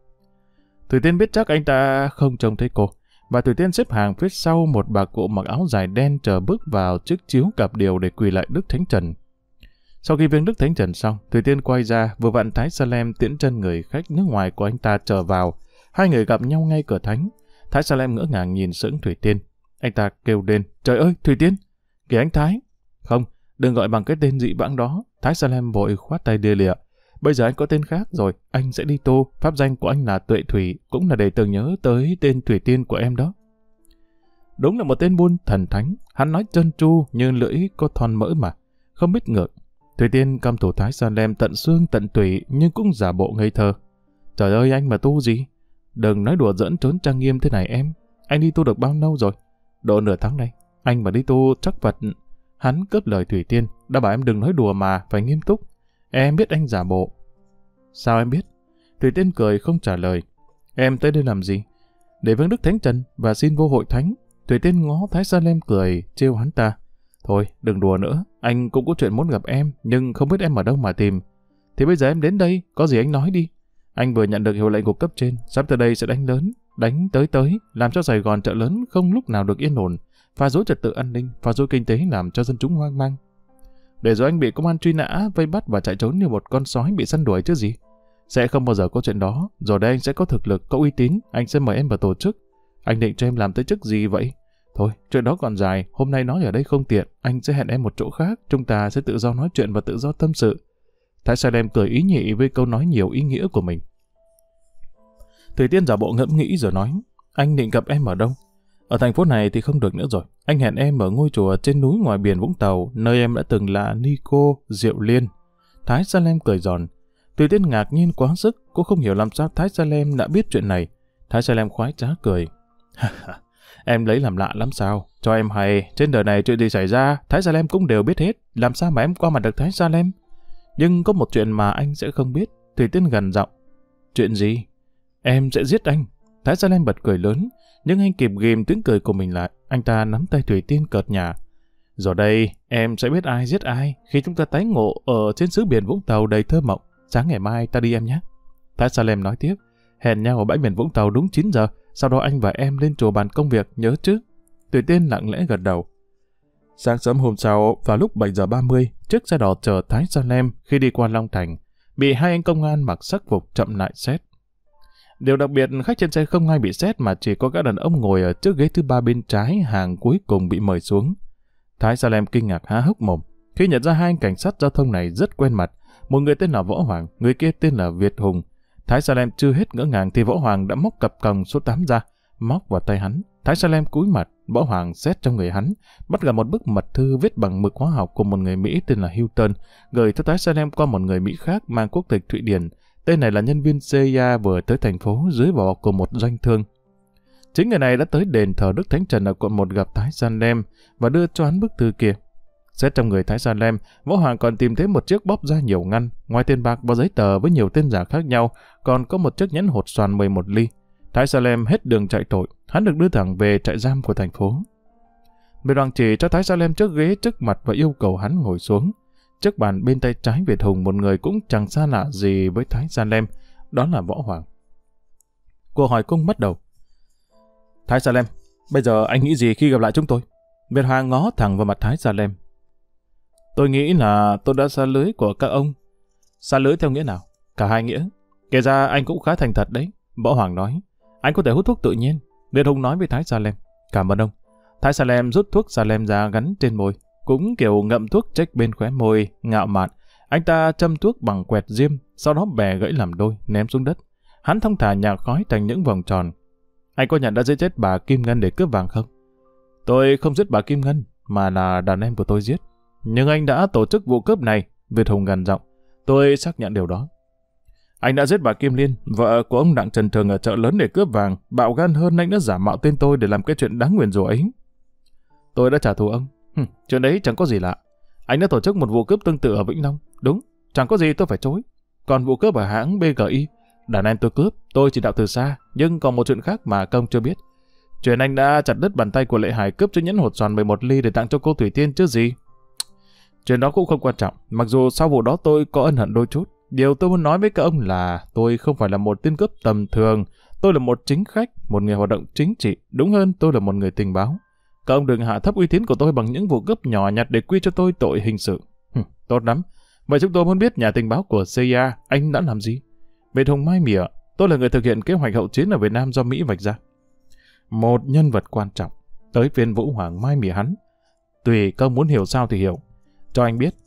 Thủy Tiên biết chắc anh ta không trông thấy cô, và Thủy Tiên xếp hàng phía sau một bà cụ mặc áo dài đen chờ bước vào chiếc chiếu cặp điều để quỳ lại Đức Thánh Trần. Sau khi viếng Đức Thánh Trần xong, Thủy Tiên quay ra, vừa vặn Thái Sa-lem tiễn chân người khách nước ngoài của anh ta trở vào. Hai người gặp nhau ngay cửa thánh. Thái Sa-lem ngỡ ngàng nhìn sững Thủy Tiên. Anh ta kêu lên, trời ơi, Thủy Tiên! Kìa anh Thái! Không, đừng gọi bằng cái tên dị vãng đó. Thái Sa-lem vội khoát tay lia lịa. Bây giờ anh có tên khác rồi, anh sẽ đi tu. Pháp danh của anh là Tuệ Thủy, cũng là để tưởng nhớ tới tên Thủy Tiên của em đó. Đúng là một tên buôn thần thánh. Hắn nói trơn tru như lưỡi có thon mỡ mà, không biết ngược. Thủy Tiên căm thù Thái Sa-lem tận xương tận tủy, nhưng cũng giả bộ ngây thơ. Trời ơi, anh mà tu gì? Đừng nói đùa giỡn trốn trang nghiêm thế này em. Anh đi tu được bao lâu rồi? Độ nửa tháng đây. Anh mà đi tu chắc Phật. Hắn cướp lời Thủy Tiên. Đã bảo em đừng nói đùa mà, phải nghiêm túc. Em biết anh giả bộ. Sao em biết? Thủy Tiên cười không trả lời. Em tới đây làm gì? Để viếng Đức Thánh Trần và xin vô hội thánh. Thủy Tiên ngó Thái Sa-lem cười, trêu hắn ta. Thôi, đừng đùa nữa. Anh cũng có chuyện muốn gặp em, nhưng không biết em ở đâu mà tìm. Thì bây giờ em đến đây, có gì anh nói đi. Anh vừa nhận được hiệu lệnh của cấp trên, sắp tới đây sẽ đánh lớn, đánh tới tới, làm cho Sài Gòn chợ lớn không lúc nào được yên ổn, phá rối trật tự an ninh, phá rối kinh tế làm cho dân chúng hoang mang. Để rồi anh bị công an truy nã, vây bắt và chạy trốn như một con sói bị săn đuổi chứ gì. Sẽ không bao giờ có chuyện đó, rồi đây anh sẽ có thực lực, có uy tín, anh sẽ mời em vào tổ chức. Anh định cho em làm tới chức gì vậy? Thôi, chuyện đó còn dài, hôm nay nói ở đây không tiện, anh sẽ hẹn em một chỗ khác, chúng ta sẽ tự do nói chuyện và tự do tâm sự. Thái Sa-lem cười ý nhị với câu nói nhiều ý nghĩa của mình. Thủy Tiên giả bộ ngẫm nghĩ rồi nói, anh định gặp em ở đâu? Ở thành phố này thì không được nữa rồi. Anh hẹn em ở ngôi chùa trên núi ngoài biển Vũng Tàu, nơi em đã từng là ni cô Diệu Liên. Thái Salem cười giòn. Tùy Tiên ngạc nhiên quá sức, cô không hiểu làm sao Thái Salem đã biết chuyện này. Thái Salem khoái trá cười. Em lấy làm lạ lắm sao? Cho em hay, trên đời này chuyện gì xảy ra, Thái Salem cũng đều biết hết. Làm sao mà em qua mặt được Thái Salem? Nhưng có một chuyện mà anh sẽ không biết. Tùy Tiên gần giọng. Chuyện gì? Em sẽ giết anh. Thái Salem bật cười lớn, nhưng anh kịp ghim tiếng cười của mình lại. Anh ta nắm tay Thủy Tiên cợt nhả. Rồi đây, em sẽ biết ai giết ai khi chúng ta tái ngộ ở trên xứ biển Vũng Tàu đầy thơ mộng. Sáng ngày mai ta đi em nhé. Thái Salem nói tiếp. Hẹn nhau ở bãi biển Vũng Tàu đúng chín giờ. Sau đó anh và em lên chùa bàn công việc, nhớ chứ? Thủy Tiên lặng lẽ gật đầu. Sáng sớm hôm sau, vào lúc bảy giờ ba mươi, chiếc xe đỏ chở Thái Salem khi đi qua Long Thành, bị hai anh công an mặc sắc phục chậm lại xét. Điều đặc biệt, khách trên xe không ai bị xét mà chỉ có các đàn ông ngồi ở chiếc ghế thứ ba bên trái, hàng cuối cùng bị mời xuống. Thái Salem kinh ngạc há hốc mồm khi nhận ra hai anh cảnh sát giao thông này rất quen mặt. Một người tên là Võ Hoàng, người kia tên là Việt Hùng. Thái Salem chưa hết ngỡ ngàng thì Võ Hoàng đã móc cặp còng số tám ra, móc vào tay hắn. Thái Salem cúi mặt, Võ Hoàng xét trong người hắn, bắt gặp một bức mật thư viết bằng mực hóa học của một người Mỹ tên là Hilton, gửi cho Thái Salem qua một người Mỹ khác mang quốc tịch Thụy Điển. Tên này là nhân viên xê i a vừa tới thành phố dưới vỏ của một doanh thương. Chính người này đã tới đền thờ Đức Thánh Trần ở quận một gặp Thái Salem và đưa cho hắn bức thư kia. Xét trong người Thái Salem, Võ Hoàng còn tìm thấy một chiếc bóp da nhiều ngăn, ngoài tiền bạc và giấy tờ với nhiều tên giả khác nhau, còn có một chiếc nhẫn hột xoàn mười một ly. Thái Salem hết đường chạy tội, hắn được đưa thẳng về trại giam của thành phố. Việt Hoàng chỉ cho Thái Salem chiếc ghế trước mặt và yêu cầu hắn ngồi xuống. Trước bàn bên tay trái Việt Hùng, một người cũng chẳng xa lạ gì với Thái Salem, đó là Võ Hoàng. Cuộc hỏi cung bắt đầu. Thái Salem, bây giờ anh nghĩ gì khi gặp lại chúng tôi? Việt Hoàng ngó thẳng vào mặt Thái Salem. Tôi nghĩ là tôi đã xa lưới của các ông. Xa lưới theo nghĩa nào? Cả hai nghĩa. Kể ra anh cũng khá thành thật đấy. Võ Hoàng nói. Anh có thể hút thuốc tự nhiên. Việt Hùng nói với Thái Salem. Cảm ơn ông. Thái Salem rút thuốc Salem ra gắn trên môi. Cũng kiểu ngậm thuốc chếch bên khóe môi, ngạo mạn. Anh ta châm thuốc bằng quẹt diêm, sau đó bẻ gãy làm đôi, ném xuống đất. Hắn thong thả nhả khói thành những vòng tròn. Anh có nhận đã giết chết bà Kim Ngân để cướp vàng không? Tôi không giết bà Kim Ngân, mà là đàn em của tôi giết. Nhưng anh đã tổ chức vụ cướp này, Việt Hùng gằn giọng. Tôi xác nhận điều đó. Anh đã giết bà Kim Liên, vợ của ông Đặng Trần Thường ở chợ lớn để cướp vàng. Bạo gan hơn, anh đã giả mạo tên tôi để làm cái chuyện đáng nguyền rủa ấy. Tôi đã trả thù ông. Hừm, chuyện đấy chẳng có gì lạ. Anh đã tổ chức một vụ cướp tương tự ở Vĩnh Long. Đúng, chẳng có gì tôi phải chối. Còn vụ cướp ở hãng bê giê i, đàn em tôi cướp, tôi chỉ đạo từ xa. Nhưng còn một chuyện khác mà công chưa biết. Chuyện anh đã chặt đứt bàn tay của Lệ Hải cướp chiếc nhẫn hột xoàn mười một ly để tặng cho cô Thủy Tiên chứ gì. Chuyện đó cũng không quan trọng. Mặc dù sau vụ đó tôi có ân hận đôi chút. Điều tôi muốn nói với các ông là tôi không phải là một tên cướp tầm thường. Tôi là một chính khách, một người hoạt động chính trị. Đúng hơn, tôi là một người tình báo. Các ông đừng hạ thấp uy tín của tôi bằng những vụ cướp nhỏ nhặt để quy cho tôi tội hình sự. Hừm, tốt lắm. Vậy chúng tôi muốn biết nhà tình báo của xê i a anh đã làm gì? Việt Hùng mai mỉa, tôi là người thực hiện kế hoạch hậu chiến ở Việt Nam do Mỹ vạch ra. Một nhân vật quan trọng. Tới phiên Vũ Hoàng mai mỉa hắn. Tùy các ông muốn hiểu sao thì hiểu. Cho anh biết.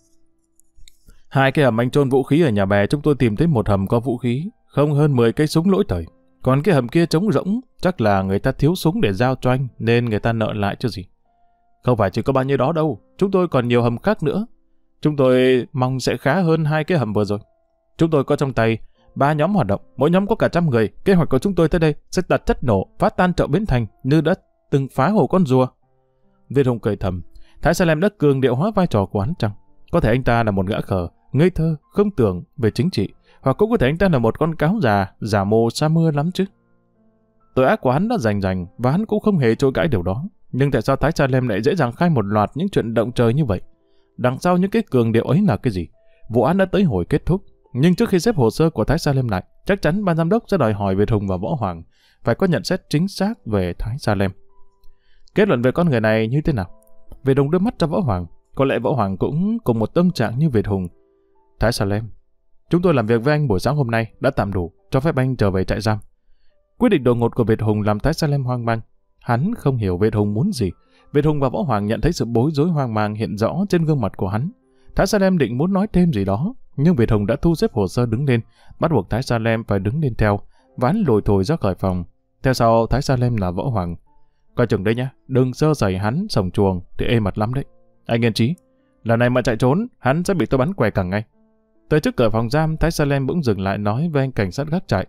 Hai cái hầm anh chôn vũ khí ở nhà bè, chúng tôi tìm thấy một hầm có vũ khí, không hơn mười cây súng lỗi thời. Còn cái hầm kia trống rỗng, chắc là người ta thiếu súng để giao cho anh, nên người ta nợ lại chứ gì. Không phải chỉ có bao nhiêu đó đâu, chúng tôi còn nhiều hầm khác nữa. Chúng tôi mong sẽ khá hơn hai cái hầm vừa rồi. Chúng tôi có trong tay ba nhóm hoạt động, mỗi nhóm có cả trăm người. Kế hoạch của chúng tôi tới đây sẽ đặt chất nổ, phát tan chợ Bến Thành như đã từng phá hồ con rùa. Việt Hùng cười thầm, Thái Salem đã cường điệu hóa vai trò của hắn chăng? Có thể anh ta là một gã khờ, ngây thơ, không tưởng về chính trị, hoặc cũng có thể anh ta là một con cáo già, giả mồ sa mưa lắm chứ. Tội ác của hắn đã rành rành và hắn cũng không hề chối cãi điều đó. Nhưng tại sao Thái Salem lại dễ dàng khai một loạt những chuyện động trời như vậy? Đằng sau những cái cường điệu ấy là cái gì? Vụ án đã tới hồi kết thúc, nhưng trước khi xếp hồ sơ của Thái Salem lại, chắc chắn ban giám đốc sẽ đòi hỏi Việt Hùng và Võ Hoàng phải có nhận xét chính xác về Thái Salem. Kết luận về con người này như thế nào? Việt Hùng đưa mắt cho Võ Hoàng. Có lẽ Võ Hoàng cũng cùng một tâm trạng như Việt Hùng. Thái Salem, chúng tôi làm việc với anh buổi sáng hôm nay đã tạm đủ, cho phép anh trở về trại giam. Quyết định đột ngột của Việt Hùng làm Thái Salem hoang mang. Hắn không hiểu Việt Hùng muốn gì. Việt Hùng và Võ Hoàng nhận thấy sự bối rối hoang mang hiện rõ trên gương mặt của hắn. Thái Salem định muốn nói thêm gì đó, nhưng Việt Hùng đã thu xếp hồ sơ đứng lên, bắt buộc Thái Salem phải đứng lên theo, và hắn lùi thổi ra khỏi phòng. Theo sau Thái Salem là Võ Hoàng. Coi chừng đấy nhá, đừng sơ sẩy hắn sổng chuồng thì ê mặt lắm đấy. Anh yên chí, lần này mà chạy trốn, hắn sẽ bị tôi bắn què cẳng ngay. Tới trước cửa phòng giam, Thái Salem bỗng dừng lại nói với anh cảnh sát gác trại.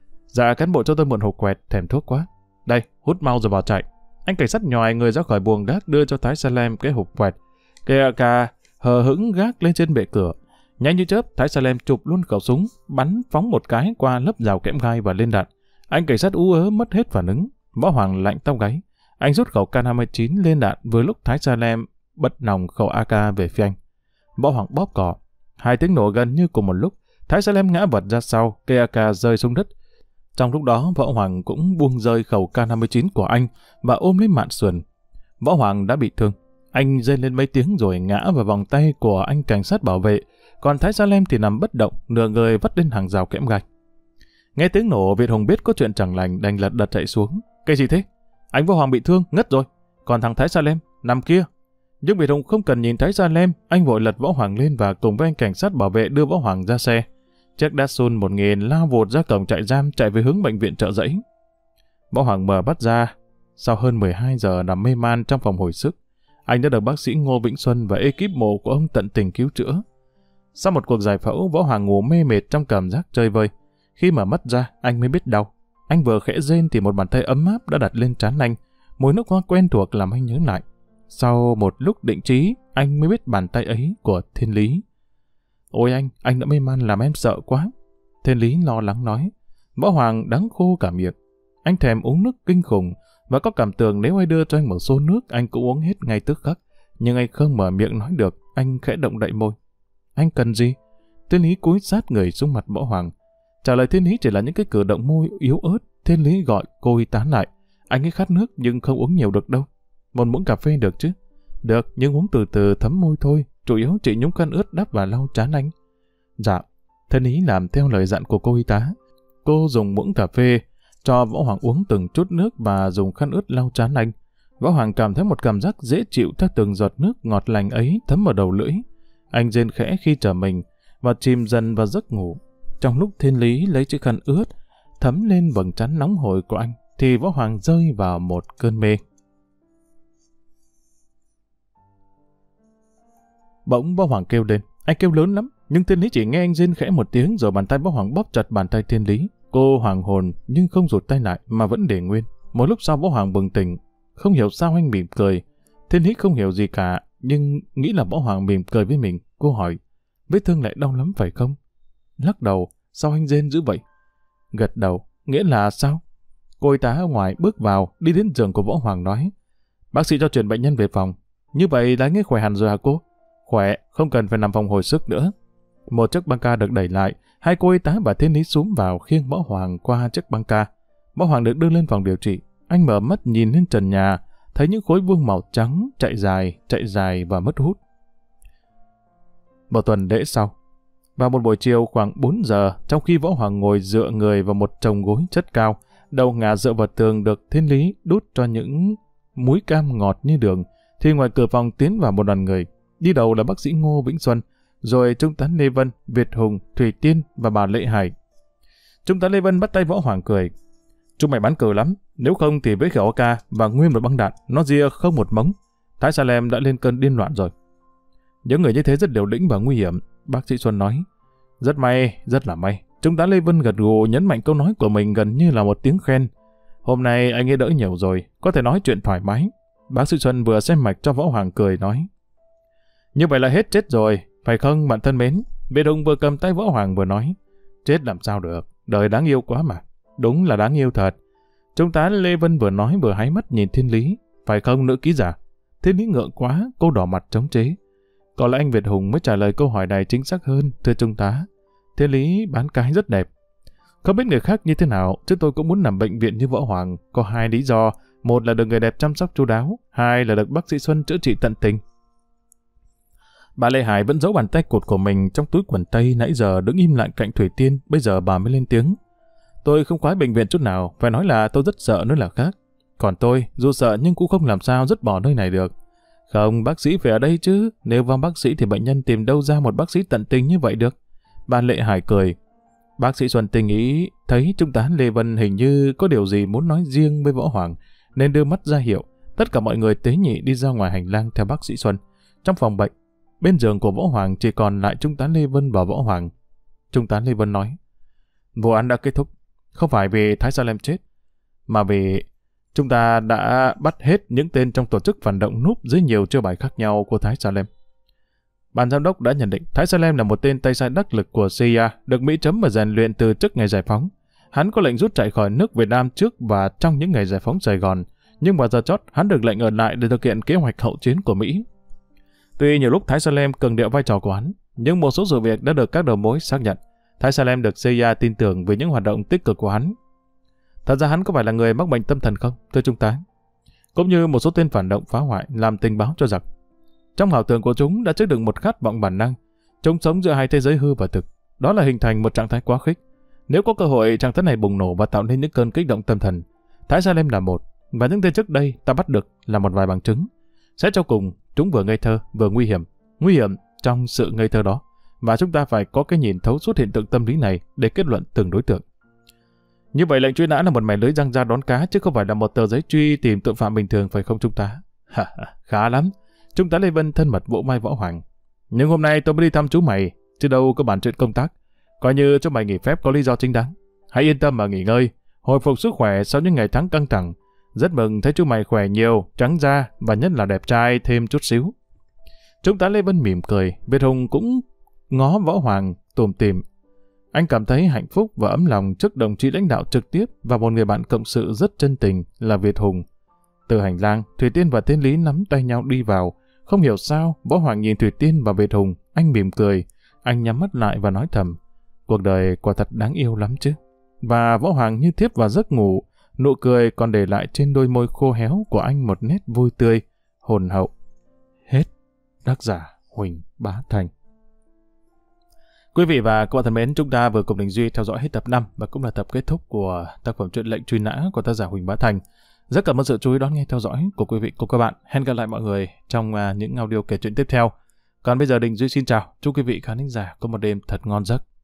Dạ cán bộ cho tôi mượn hộp quẹt, thèm thuốc quá. Đây, hút mau rồi vào chạy. Anh cảnh sát nhòi người ra khỏi buồng gác đưa cho Thái Salem cái hộp quẹt. Kê ca hờ hững gác lên trên bệ cửa. Nhanh như chớp, Thái Salem chụp luôn khẩu súng, bắn phóng một cái qua lớp rào kẽm gai và lên đạn. Anh cảnh sát ú ớ mất hết phản ứng. Võ Hoàng lạnh tóc gáy. Anh rút khẩu K năm mươi chín lên đạn vừa lúc Thái Salem bật nòng khẩu a ca về phía anh. Võ Hoàng bóp cò. Hai tiếng nổ gần như cùng một lúc. Thái Salem ngã vật ra sau, cây a ca rơi xuống đất. Trong lúc đó, Võ Hoàng cũng buông rơi khẩu K năm mươi chín của anh và ôm lấy mạn sườn. Võ Hoàng đã bị thương. Anh rên lên mấy tiếng rồi ngã vào vòng tay của anh cảnh sát bảo vệ, còn Thái Salem thì nằm bất động, nửa người vắt lên hàng rào kẽm gai. Nghe tiếng nổ, Việt Hùng biết có chuyện chẳng lành, đành lật đật chạy xuống. Cái gì thế? Anh Võ Hoàng bị thương, ngất rồi. Còn thằng Thái Salem nằm kia. Nhưng Việt Hùng không cần nhìn Thái Salem, anh vội lật Võ Hoàng lên và cùng với anh cảnh sát bảo vệ đưa Võ Hoàng ra xe. Chiếc Datsun một nghìn lao vụt ra cổng trại giam, chạy về hướng bệnh viện Chợ Giẫy. Võ Hoàng mở mắt ra. Sau hơn mười hai giờ nằm mê man trong phòng hồi sức, anh đã được bác sĩ Ngô Vĩnh Xuân và ekip mổ của ông tận tình cứu chữa. Sau một cuộc giải phẫu, Võ Hoàng ngủ mê mệt trong cảm giác chơi vơi. Khi mở mắt ra, anh mới biết đau. Anh vừa khẽ rên thì một bàn tay ấm áp đã đặt lên trán anh. Mùi nước hoa quen thuộc làm anh nhớ lại. Sau một lúc định trí, anh mới biết bàn tay ấy của Thiên Lý. Ôi anh, anh đã mê man làm em sợ quá. Thiên Lý lo lắng nói. Võ Hoàng đắng khô cả miệng. Anh thèm uống nước kinh khủng và có cảm tưởng nếu ai đưa cho anh một xô nước anh cũng uống hết ngay tức khắc. Nhưng anh không mở miệng nói được, anh khẽ động đậy môi. Anh cần gì? Thiên Lý cúi sát người xuống mặt Võ Hoàng. Trả lời Thiên Lý chỉ là những cái cử động môi yếu ớt. Thiên Lý gọi cô y tá lại. Anh ấy khát nước nhưng không uống nhiều được đâu. Một muỗng cà phê được chứ? Được, nhưng uống từ từ thấm môi thôi. Chủ yếu chỉ nhúng khăn ướt đắp và lau trán anh. Dạ. Thiên Lý làm theo lời dặn của cô y tá. Cô dùng muỗng cà phê cho Võ Hoàng uống từng chút nước và dùng khăn ướt lau trán anh. Võ Hoàng cảm thấy một cảm giác dễ chịu theo từng giọt nước ngọt lành ấy thấm vào đầu lưỡi. Anh rên khẽ khi trở mình và chìm dần vào giấc ngủ. Trong lúc Thiên Lý lấy chiếc khăn ướt thấm lên vầng trán nóng hổi của anh, thì Võ Hoàng rơi vào một cơn mê. Bỗng Võ Hoàng kêu lên. Anh kêu lớn lắm, nhưng Thiên Lý chỉ nghe anh rên khẽ một tiếng rồi bàn tay Võ Hoàng bóp chặt bàn tay Thiên Lý. Cô hoàng hồn nhưng không rụt tay lại mà vẫn để nguyên. Một lúc sau Võ Hoàng bừng tỉnh. Không hiểu sao anh mỉm cười. Thiên Lý không hiểu gì cả, nhưng nghĩ là Võ Hoàng mỉm cười với mình. Cô hỏi, vết thương lại đau lắm phải không? Lắc đầu, sao anh rên dữ vậy? Gật đầu, nghĩa là sao? Cô y tá ở ngoài bước vào, đi đến giường của Võ Hoàng nói, bác sĩ cho chuyển bệnh nhân về phòng. Như vậy đã nghe khỏe hẳn rồi hả cô? Khỏe, không cần phải nằm phòng hồi sức nữa. Một chiếc băng ca được đẩy lại, hai cô y tá và Thiên Lý xuống vào khiêng Võ Hoàng qua chiếc băng ca. Võ Hoàng được đưa lên phòng điều trị. Anh mở mắt nhìn lên trần nhà, thấy những khối vuông màu trắng chạy dài, chạy dài và mất hút. Một tuần lễ sau, vào một buổi chiều khoảng bốn giờ, trong khi Võ Hoàng ngồi dựa người vào một chồng gối chất cao, đầu ngả dựa vào tường được Thiên Lý đút cho những múi cam ngọt như đường, thì ngoài cửa phòng tiến vào một đoàn người. Đi đầu là bác sĩ Ngô Vĩnh Xuân, rồi Trung tá Lê Vân, Việt Hùng, Thủy Tiên và bà Lệ Hải. Trung tá Lê Vân bắt tay Võ Hoàng cười. Chúng mày bán cờ lắm, nếu không thì với khẩu a ca và nguyên một băng đạn, nó ria không một mống. Thái Salem đã lên cơn điên loạn rồi. Những người như thế rất liều lĩnh và nguy hiểm, bác sĩ Xuân nói. Rất may, rất là may. Trung tá Lê Vân gật gù nhấn mạnh câu nói của mình gần như là một tiếng khen. Hôm nay anh ấy đỡ nhiều rồi, có thể nói chuyện thoải mái. Bác sĩ Xuân vừa xem mạch cho Võ Hoàng cười nói. Như vậy là hết chết rồi, phải không bạn thân mến? Việt Hùng vừa cầm tay Võ Hoàng vừa nói. Chết làm sao được, đời đáng yêu quá mà. Đúng là đáng yêu thật. Trung tá Lê Vân vừa nói vừa háy mắt nhìn Thiên Lý. Phải không nữ ký giả? Thiên Lý ngượng quá, cô đỏ mặt chống chế. Có lẽ anh Việt Hùng mới trả lời câu hỏi này chính xác hơn, thưa Trung tá. Thiên Lý bán cái rất đẹp. Không biết người khác như thế nào, chứ tôi cũng muốn nằm bệnh viện như Võ Hoàng. Có hai lý do. Một là được người đẹp chăm sóc chu đáo, hai là được bác sĩ Xuân chữa trị tận tình. Bà Lê Hải vẫn giấu bàn tay cụt của mình trong túi quần tây, nãy giờ đứng im lặng cạnh Thủy Tiên, bây giờ bà mới lên tiếng. Tôi không khoái bệnh viện chút nào, phải nói là tôi rất sợ nữa là khác. Còn tôi, dù sợ nhưng cũng không làm sao dứt bỏ nơi này được. Không, bác sĩ phải ở đây chứ, nếu vào bác sĩ thì bệnh nhân tìm đâu ra một bác sĩ tận tình như vậy được. Bà Lệ Hải cười. Bác sĩ Xuân tình ý thấy Trung tá Lê Vân hình như có điều gì muốn nói riêng với Võ Hoàng, nên đưa mắt ra hiệu. Tất cả mọi người tế nhị đi ra ngoài hành lang theo bác sĩ Xuân. Trong phòng bệnh, bên giường của Võ Hoàng chỉ còn lại Trung tá Lê Vân và Võ Hoàng. Trung tá Lê Vân nói, vụ án đã kết thúc, không phải vì Thái Salem chết, mà vì chúng ta đã bắt hết những tên trong tổ chức phản động núp dưới nhiều chiêu bài khác nhau của Thái Salem. Ban giám đốc đã nhận định Thái Salem là một tên tay sai đắc lực của xê i a, được Mỹ chấm và rèn luyện từ trước ngày giải phóng. Hắn có lệnh rút chạy khỏi nước Việt Nam trước và trong những ngày giải phóng Sài Gòn, nhưng vào giờ chót hắn được lệnh ở lại để thực hiện kế hoạch hậu chiến của Mỹ. Tuy nhiều lúc Thái Salem cường điệu vai trò của hắn, nhưng một số sự việc đã được các đầu mối xác nhận. Thái Salem được xê i a tin tưởng về những hoạt động tích cực của hắn. Thật ra hắn có phải là người mắc bệnh tâm thần không, thưa Trung tá? Cũng như một số tên phản động phá hoại làm tình báo cho giặc. Trong ảo tưởng của chúng đã chứa đựng một khát vọng bản năng. Chúng sống giữa hai thế giới hư và thực. Đó là hình thành một trạng thái quá khích. Nếu có cơ hội, trạng thái này bùng nổ và tạo nên những cơn kích động tâm thần. Thái Salem là một, và những tên trước đây ta bắt được là một vài bằng chứng. Xét cho cùng, chúng vừa ngây thơ, vừa nguy hiểm. Nguy hiểm trong sự ngây thơ đó. Và chúng ta phải có cái nhìn thấu suốt hiện tượng tâm lý này để kết luận từng đối tượng. Như vậy lệnh truy nã là một mẻ lưới giăng ra đón cá, chứ không phải là một tờ giấy truy tìm tội phạm bình thường, phải không Trung tá? Khá lắm. Trung tá Lê Vân thân mật vỗ vai Võ Hoàng. Nhưng hôm nay tôi mới đi thăm chú mày, chứ đâu có bàn chuyện công tác. Coi như cho mày nghỉ phép có lý do chính đáng. Hãy yên tâm mà nghỉ ngơi, hồi phục sức khỏe sau những ngày tháng căng thẳng. Rất mừng thấy chú mày khỏe nhiều, trắng da và nhất là đẹp trai thêm chút xíu. Trung tá Lê Vân mỉm cười, Việt Hùng cũng ngó Võ Hoàng tủm tỉm. Anh cảm thấy hạnh phúc và ấm lòng trước đồng chí lãnh đạo trực tiếp và một người bạn cộng sự rất chân tình là Việt Hùng. Từ hành lang, Thủy Tiên và Thiên Lý nắm tay nhau đi vào. Không hiểu sao, Võ Hoàng nhìn Thủy Tiên và Việt Hùng, anh mỉm cười. Anh nhắm mắt lại và nói thầm, cuộc đời quả thật đáng yêu lắm chứ. Và Võ Hoàng như thiếp vào giấc ngủ, nụ cười còn để lại trên đôi môi khô héo của anh một nét vui tươi, hồn hậu. Hết. Tác giả Huỳnh Bá Thành. Quý vị và các bạn thân mến, chúng ta vừa cùng Đình Duy theo dõi hết tập năm và cũng là tập kết thúc của tác phẩm truyện Lệnh Truy Nã của tác giả Huỳnh Bá Thành. Rất cảm ơn sự chú ý đón nghe theo dõi của quý vị cùng các bạn. Hẹn gặp lại mọi người trong uh, những audio kể chuyện tiếp theo. Còn bây giờ Đình Duy xin chào, chúc quý vị khán thính giả có một đêm thật ngon giấc.